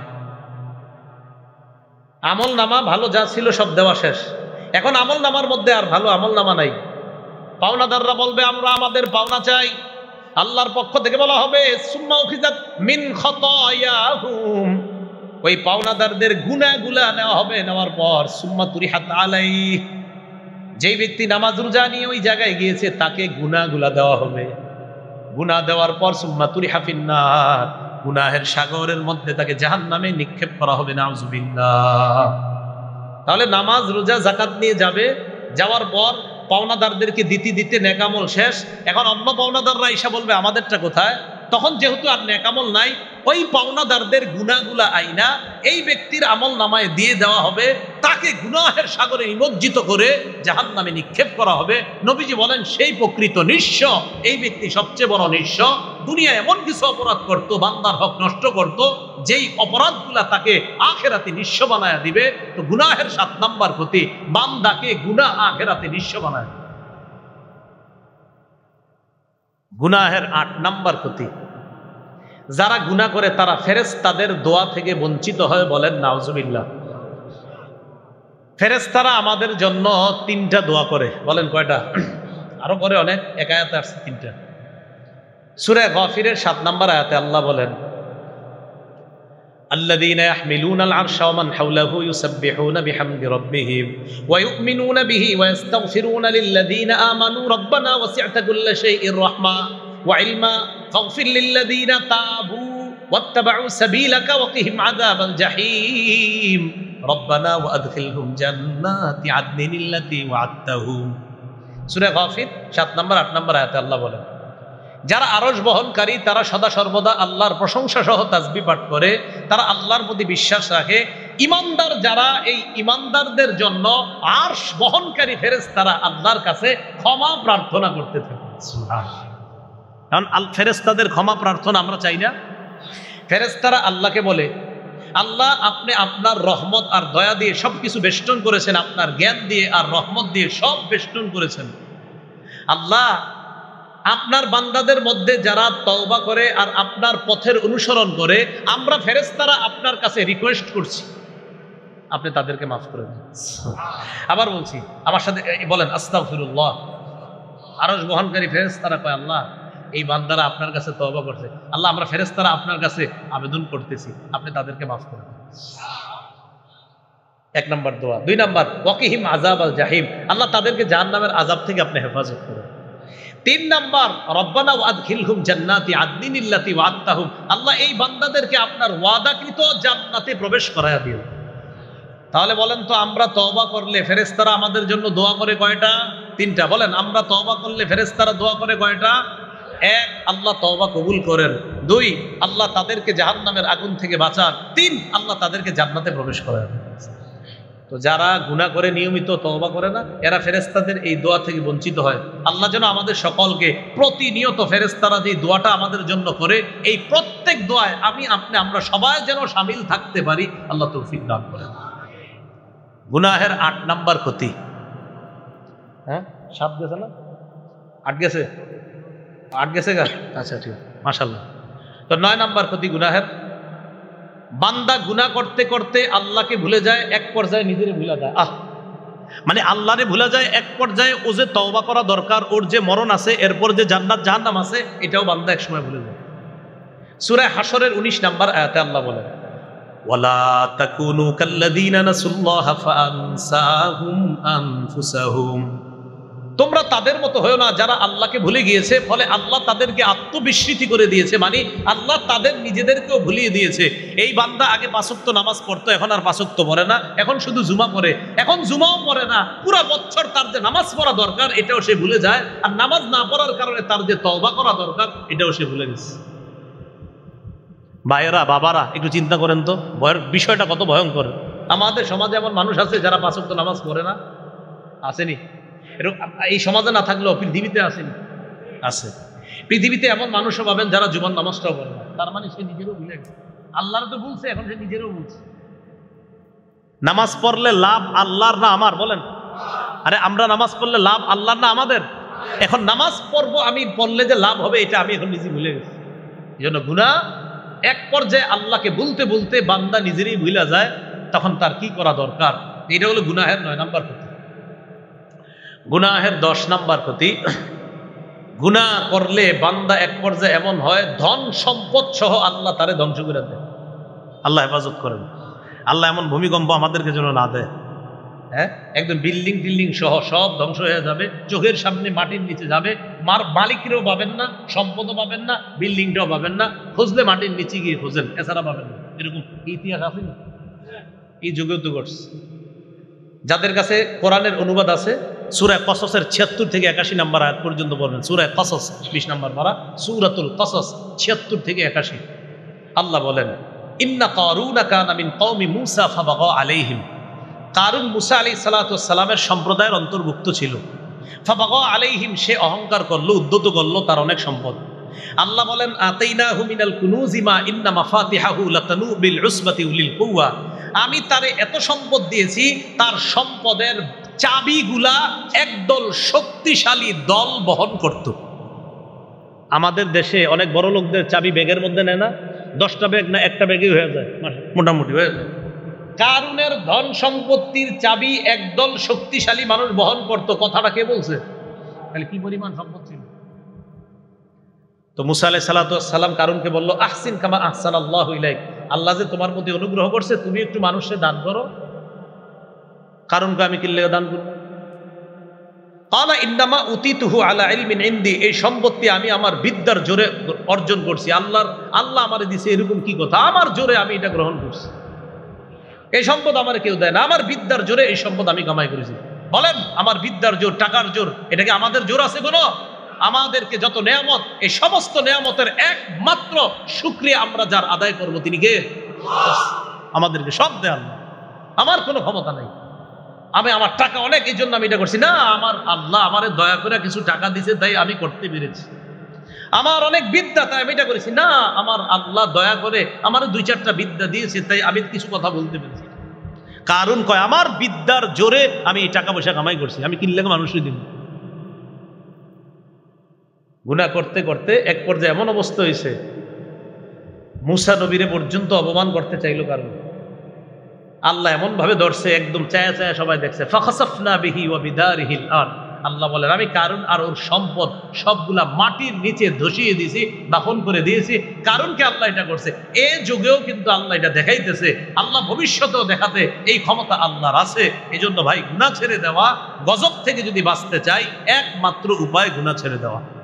আমলনামা ভালো যা ছিল সব দেওয়া শেষ, এখন আমলনামার মধ্যে আর ভালো আমলনামা নাই। পাওনাদাররা বলবে আমরা আমাদের পাওনা চাই। আল্লাহর পক্ষ থেকে বলা হবে সুম্মা উখিযাত মিন খাতায়াহুম, ওই পাওনাদারদের গুনাহগুলা নেওয়া হবে। নেওয়ার পর সুম্মা তুরিহাত আলাইহি, যেই ব্যক্তি নামাজ রোজা নিয়ে ওই জায়গায় গিয়েছে তাকে গুনাহগুলা দেওয়া হবে। গুনাহ দেওয়ার পর সুম্মা তুরিহা ফিন্নার, গুনাহের সাগরের মধ্যে তাকে জাহান্নামে নিক্ষেপ করা হবে। নাউযুবিল্লাহ। তাহলে নামাজ রোজা যাকাত নিয়ে যাবে, যাওয়ার পর পাওনাদারদেরকে দিতে দিতে নেকামল শেষ। এখন অন্য পাওনাদাররা এসে বলবে আমাদেরটা কোথায়? তখন যেহেতু আর নেকামল নাই, ওই পাওনাদারদের গুনাহগুলা আইনা এই ব্যক্তির আমল নামায় দিয়ে দেওয়া হবে, তাকে গুনাহের সাগরে নিমজ্জিত করে জাহান্নামে নিক্ষেপ করা হবে। নবীজি বলেন সেই প্রকৃত নিঃস্ব, এই ব্যক্তি সবচেয়ে বড় নিঃস্ব। দুনিয়া এমন কিছু অপরাধ করত, বান্দার হক নষ্ট করত, যেই অপরাধগুলা তাকে আখেরাতে নিঃস্ব বানায় দিবে। তো গুনাহের সাত নাম্বার ক্ষতি, বান্দাকে গুনাহ আখেরাতে নিঃস্ব বানায়। গুনাহের আট নাম্বার ক্ষতি, যারা গুনাহ করে তারা ফেরেশতাদের দোয়া থেকে বঞ্চিত হয়। বলেন নাউজুবিল্লাহ। ফেরেশতারা আমাদের জন্য তিনটা দোয়া করে। বলেন কয়টা? আরো করে অনেক, এক আয়াতে আসছে তিনটা। সূরা গাফিরের সাত নম্বর আয়াতে আল্লাহ বলেন الذين يحملون العرش ومن حوله يسبحون بحمد ربهم ويؤمنون به ويستغفرون للذين آمنوا ربنا وسعت كل شيء رحمة وعلما فاغفر للذين تابوا واتبعوا سبيلك وقهم عذاب الجحيم ربنا وأدخلهم جنات عدن التي وعدتهم। সূরা গাফির সাত নম্বর আট নম্বর আয়াতে আল্লাহ বলেন যারা আরশ বহনকারী তারা সদা সর্বদা আল্লাহর প্রশংসা সহ তাসবিহ পাঠ করে, তারা আল্লাহর প্রতি বিশ্বাস রাখে। ইমানদার যারা, এই ইমানদারদের জন্য আরশ বহনকারী ফেরেশতারা আল্লাহর কাছে ক্ষমা প্রার্থনা করতে থাকে। কারণ ফেরেশতাদের ক্ষমা প্রার্থনা আমরা চাই না। ফেরেশতারা আল্লাহকে বলে আল্লাহ আপনি আপনার রহমত আর দয়া দিয়ে সবকিছু বেষ্টন করেছেন, আপনার জ্ঞান দিয়ে আর রহমত দিয়ে সব বেষ্টন করেছেন। আল্লাহ আপনার বান্দাদের মধ্যে যারা তওবা করে আর আপনার পথের অনুসরণ করে, আমরা ফেরেশতারা আপনার কাছে রিকোয়েস্ট করছি আপনি তাদেরকে মাফ করে দিন। আবার বলছি, আমার সাথে বলেন আস্তাগফিরুল্লাহ। আরশ বহনকারী ফেরেশতারা কয় আল্লাহ এই বান্দারা আপনার কাছে তওবা করছে, আল্লাহ আমরা ফেরেশতারা আপনার কাছে আবেদন করতেছি আপনি তাদেরকে মাফ করে দিন। এক নম্বর দোয়া। দুই নম্বর ওয়াকিহিম আযাবাল জাহিম, আল্লাহ তাদেরকে জাহান্নামের আযাব থেকে আপনি হেফাজত করুন। তিন নাম্বার রব্বানা ওয়াদখিলহুম জান্নাতি আদনিন আল্লাতী ওয়া'আদতাহুম, আল্লাহ এই বান্দাদেরকে আপনার ওয়াদাকৃত জান্নাতে প্রবেশ করায়া দিও। তাহলে বলেন তো আমরা তওবা করলে ফেরেশতারা আমাদের জন্য দোয়া করে কয়টা? তিনটা। বলেন আমরা তওবা করলে ফেরেশতারা দোয়া করে কয়টা? এক, আল্লাহ তওবা কবুল করেন। দুই, আল্লাহ তাদেরকে জাহান্নামের আগুন থেকে বাঁচান। তিন, আল্লাহ তাদেরকে জান্নাতে প্রবেশ করান। তো যারা গুনাহ করে নিয়মিত তওবা করে না, এরা ফেরেশতাদের এই দোয়া থেকে বঞ্চিত হয়। আল্লাহ যেন আমাদের সকলকে প্রতিনিয়ত ফেরেশতারা যে দোয়াটা আমাদের জন্য করে, এই প্রত্যেক দোয়ায় আমি আপনি আমরা সবাই যেন শামিল থাকতে পারি, আল্লাহ তৌফিক দান করেন। গুনাহের আট নাম্বার ক্ষতি। হ্যাঁ সাত গেছে না? আট গেছে? আট গেছে গা? আচ্ছা ঠিক, মাশাআল্লাহ। তো নয় নাম্বার ক্ষতি গুনাহের, বান্দা গুনাহ করতে করতে আল্লাহকে ভুলে যায়, এক পর্যায়ে নিজেরে ভুলে যায়। আহ মানে আল্লাহরে ভুলে যায় এক পর্যায়ে। ও যে তওবা করা দরকার, ওর যে মরণ আছে, এরপর যে জান্নাত জাহান্নাম আছে, এটাও বান্দা এক সময় ভুলে যায়। সূরা হাশরের উনিশ নাম্বার আয়াতে আল্লাহ বলেন ওয়ালা তাকুনু কাল্লাযীনা নাসুল্লাহা ফাআনসাহুম আনফুসাহুম, তোমরা তাদের মতো হয়েও না যারা আল্লাহকে ভুলে গিয়েছে, ফলে আল্লাহ তাদেরকে আত্মবিস্মৃতি করে দিয়েছে, মানে আল্লাহ তাদের নিজেদেরকেও ভুলিয়ে দিয়েছে। এই বান্দা আগে পাঁচ ওয়াক্ত নামাজ পড়তো, এখন আর পাঁচ ওয়াক্ত পড়ে না, এখন শুধু জুমা পড়ে, এখন জুমাও পড়ে না, পুরো বছর তার যে নামাজ পড়া দরকার এটাও সে ভুলে যায়, আর নামাজ না পড়ার কারণে তার যে তওবা করা দরকার এটাও সে ভুলে গেছে। ভাইয়েরা, বাবারা, একটু চিন্তা করেন তো ভয়ের বিষয়টা কত ভয়ঙ্কর। আমাদের সমাজে এমন মানুষ আছে যারা পাঁচ ওয়াক্ত নামাজ পড়ে না, আসেনি? এই সমাজে না থাকলেও পৃথিবীতে আসেনি, আছে। পৃথিবীতে এমন মানুষও পাবেন যারা জীবন নামাজটাও পড়ে না, তার মানে সে নিজেরও ভুলে গেছে। আল্লাহর তো বলছে, এখন সে নিজেরও বলছে। নামাজ পড়লে লাভ আল্লাহর না আমার? বলেন। আরে আমরা নামাজ পড়লে লাভ আল্লাহর না আমাদের? এখন নামাজ পড়বো আমি, পড়লে যে লাভ হবে এটা আমি এখন নিজে ভুলে গেছি। এই জন্য গুনাহ এক পর্যায়ে আল্লাহকে বলতে বলতে বান্দা নিজেরই ভুলে যায়, তখন তার কি করা দরকার। এটা হলো গুনাহের নয় নাম্বার ক্ষতি। গুনাহের দশ নাম্বার ক্ষতি, গুনাহ করলে বান্দা এক পর্যায়ে এমন হয় ধন সম্পদ সহ আল্লাহ তারে ধ্বংস করে দেয়। আল্লাহ হেফাজত করেন। আল্লাহ এমন ভূমিকম্প আমাদেরকে যেন না দেয়, হ্যাঁ, একদম বিল্ডিং টিল্ডিং সহ সব ধ্বংস হয়ে যাবে, চোখের সামনে মাটির নিচে যাবে, মার মালিকেরও পাবেন না, সম্পদও পাবেন না, বিল্ডিংটাও পাবেন না, খুঁজলে মাটির নিচে গিয়ে খুঁজেন, এছাড়া পাবেন না। এরকম ইতিহাস আছে না? এই যুগেও তো ঘটছে। যাদের কাছে কোরআনের অনুবাদ আছে, সূরা কসসের ছিয়াত্তর থেকে একাশি নাম্বার আয়াত পর্যন্ত পড়বেন। সূরা কসস বিশ নাম্বার পারা, সূরাতুল কসস ছিয়াত্তর থেকে একাশি। আল্লাহ বলেন, ইন্না কারুনা কানা মিন কওমি মূসা ফাবাগা আলাইহিম। কারুন মুসা আলাইহিস সালাতু ওয়াস সালামের সম্প্রদায়ের অন্তর্ভুক্ত ছিল। ফাবাগা আলাইহিম, সে অহংকার করলো, উদ্ধত করলো তার অনেক সম্পদ। আল্লাহ বলেন, আতাইনাহু মিনাল কুনুজি মা ইন্না মাফাতিহাহু লাতানু বিল উসবাতি উলিল কুওয়া। আমি তারে এত সম্পদ দিয়েছি, তার সম্পদের চাবিগুলা একদল শক্তিশালী দল বহন করত। আমাদের দেশে অনেক বড় লোকদের চাবি ব্যাগের মধ্যে নেয় না, দশটা ব্যাগ না একটা ব্যাগই হয়ে যায়, মোটামুটি হয়ে যায়। কারুনের ধন সম্পত্তির চাবি একদল শক্তিশালী মানুষ বহন করত। কথাটা কে বলছে? তাহলে কি পরিমাণ সম্পদ ছিল। তো মুসা আলাইহিস সালাতু ওয়াস সালাম কারুনকে বলল, আহসিন কামা আহসানাল্লাহু ইলাইক। আল্লাহ যে তোমার প্রতি অনুগ্রহ করছে, তুমি একটু মানুষের দান করো। কারুনকে আমি কিল্লে দান করব? ক্বালা ইন্নামা উতিতুহু আলা ইলমিন ইনদি। এই সম্পত্তি আমি আমার বিদ্যার জোরে অর্জন করছি। আল্লাহর আল্লাহ আমারে দিয়েছে, এরকম কি কথা? আমার জোরে আমি এটা গ্রহণ করছি। এই সম্পদ আমার কেউ দেয় না, আমার বিদ্যার জোরে এই সম্পদ আমি কামাই করেছি। বলেন, আমার বিদ্যার জোর, টাকার জোর, এটাকে আমাদের জোর আছে কোনো? আমাদেরকে যত নেয়ামত, এই সমস্ত নেয়ামতের একমাত্র শুকরিয়া আমরা যার আদায় করব তিনি কে? আমাদেরকে সব দেয় আল্লাহ। আমার কোনো ক্ষমতা নাই, আমি আমার টাকা অনেক এই জন্য আমি এটা করছি না, আমার আল্লাহ আমারে দয়া করে কিছু টাকা দিয়েছে তাই আমি করতে পেরেছি। আমার অনেক বিদ্যা তাই আমি এটা করেছি না, আমার আল্লাহ দয়া করে আমার দুই চারটা বিদ্যা দিয়েছে তাই আমি কিছু কথা বলতে পেরেছি। কারণ কয় আমার বিদ্যার জোরে আমি এই টাকা পয়সা কামাই করছি, আমি কিনলে মানুষই দিন। গুনাহ করতে করতে এক পর্যায়ে এমন অবস্থা হয়েছে, মুসা নবীরে পর্যন্ত অপমান করতে চাইল। কারণ আল্লাহ এমন ভাবে ধরছে, একদম চায়া চায়া সবাই দেখছে। ফাখাসাফনা বিহি ওয়া বিদারিহিল আরদ। আল্লাহ বলেন, আমি কারণ আর ওর সম্পদ সবগুলা মাটির নিচে ধসিয়ে দিয়েছি, দাফন করে দিয়েছি। কারণকে আল্লাহ এটা করছে। এ যুগেও কিন্তু আল্লাহ এটা দেখাইতেছে, আল্লাহ ভবিষ্যতেও দেখাতে এই ক্ষমতা আল্লাহর আছে। এজন্য ভাই, গুনাহ ছেড়ে দেওয়া, গজব থেকে যদি বাঁচতে চাই একমাত্র উপায় গুনাহ ছেড়ে দেওয়া।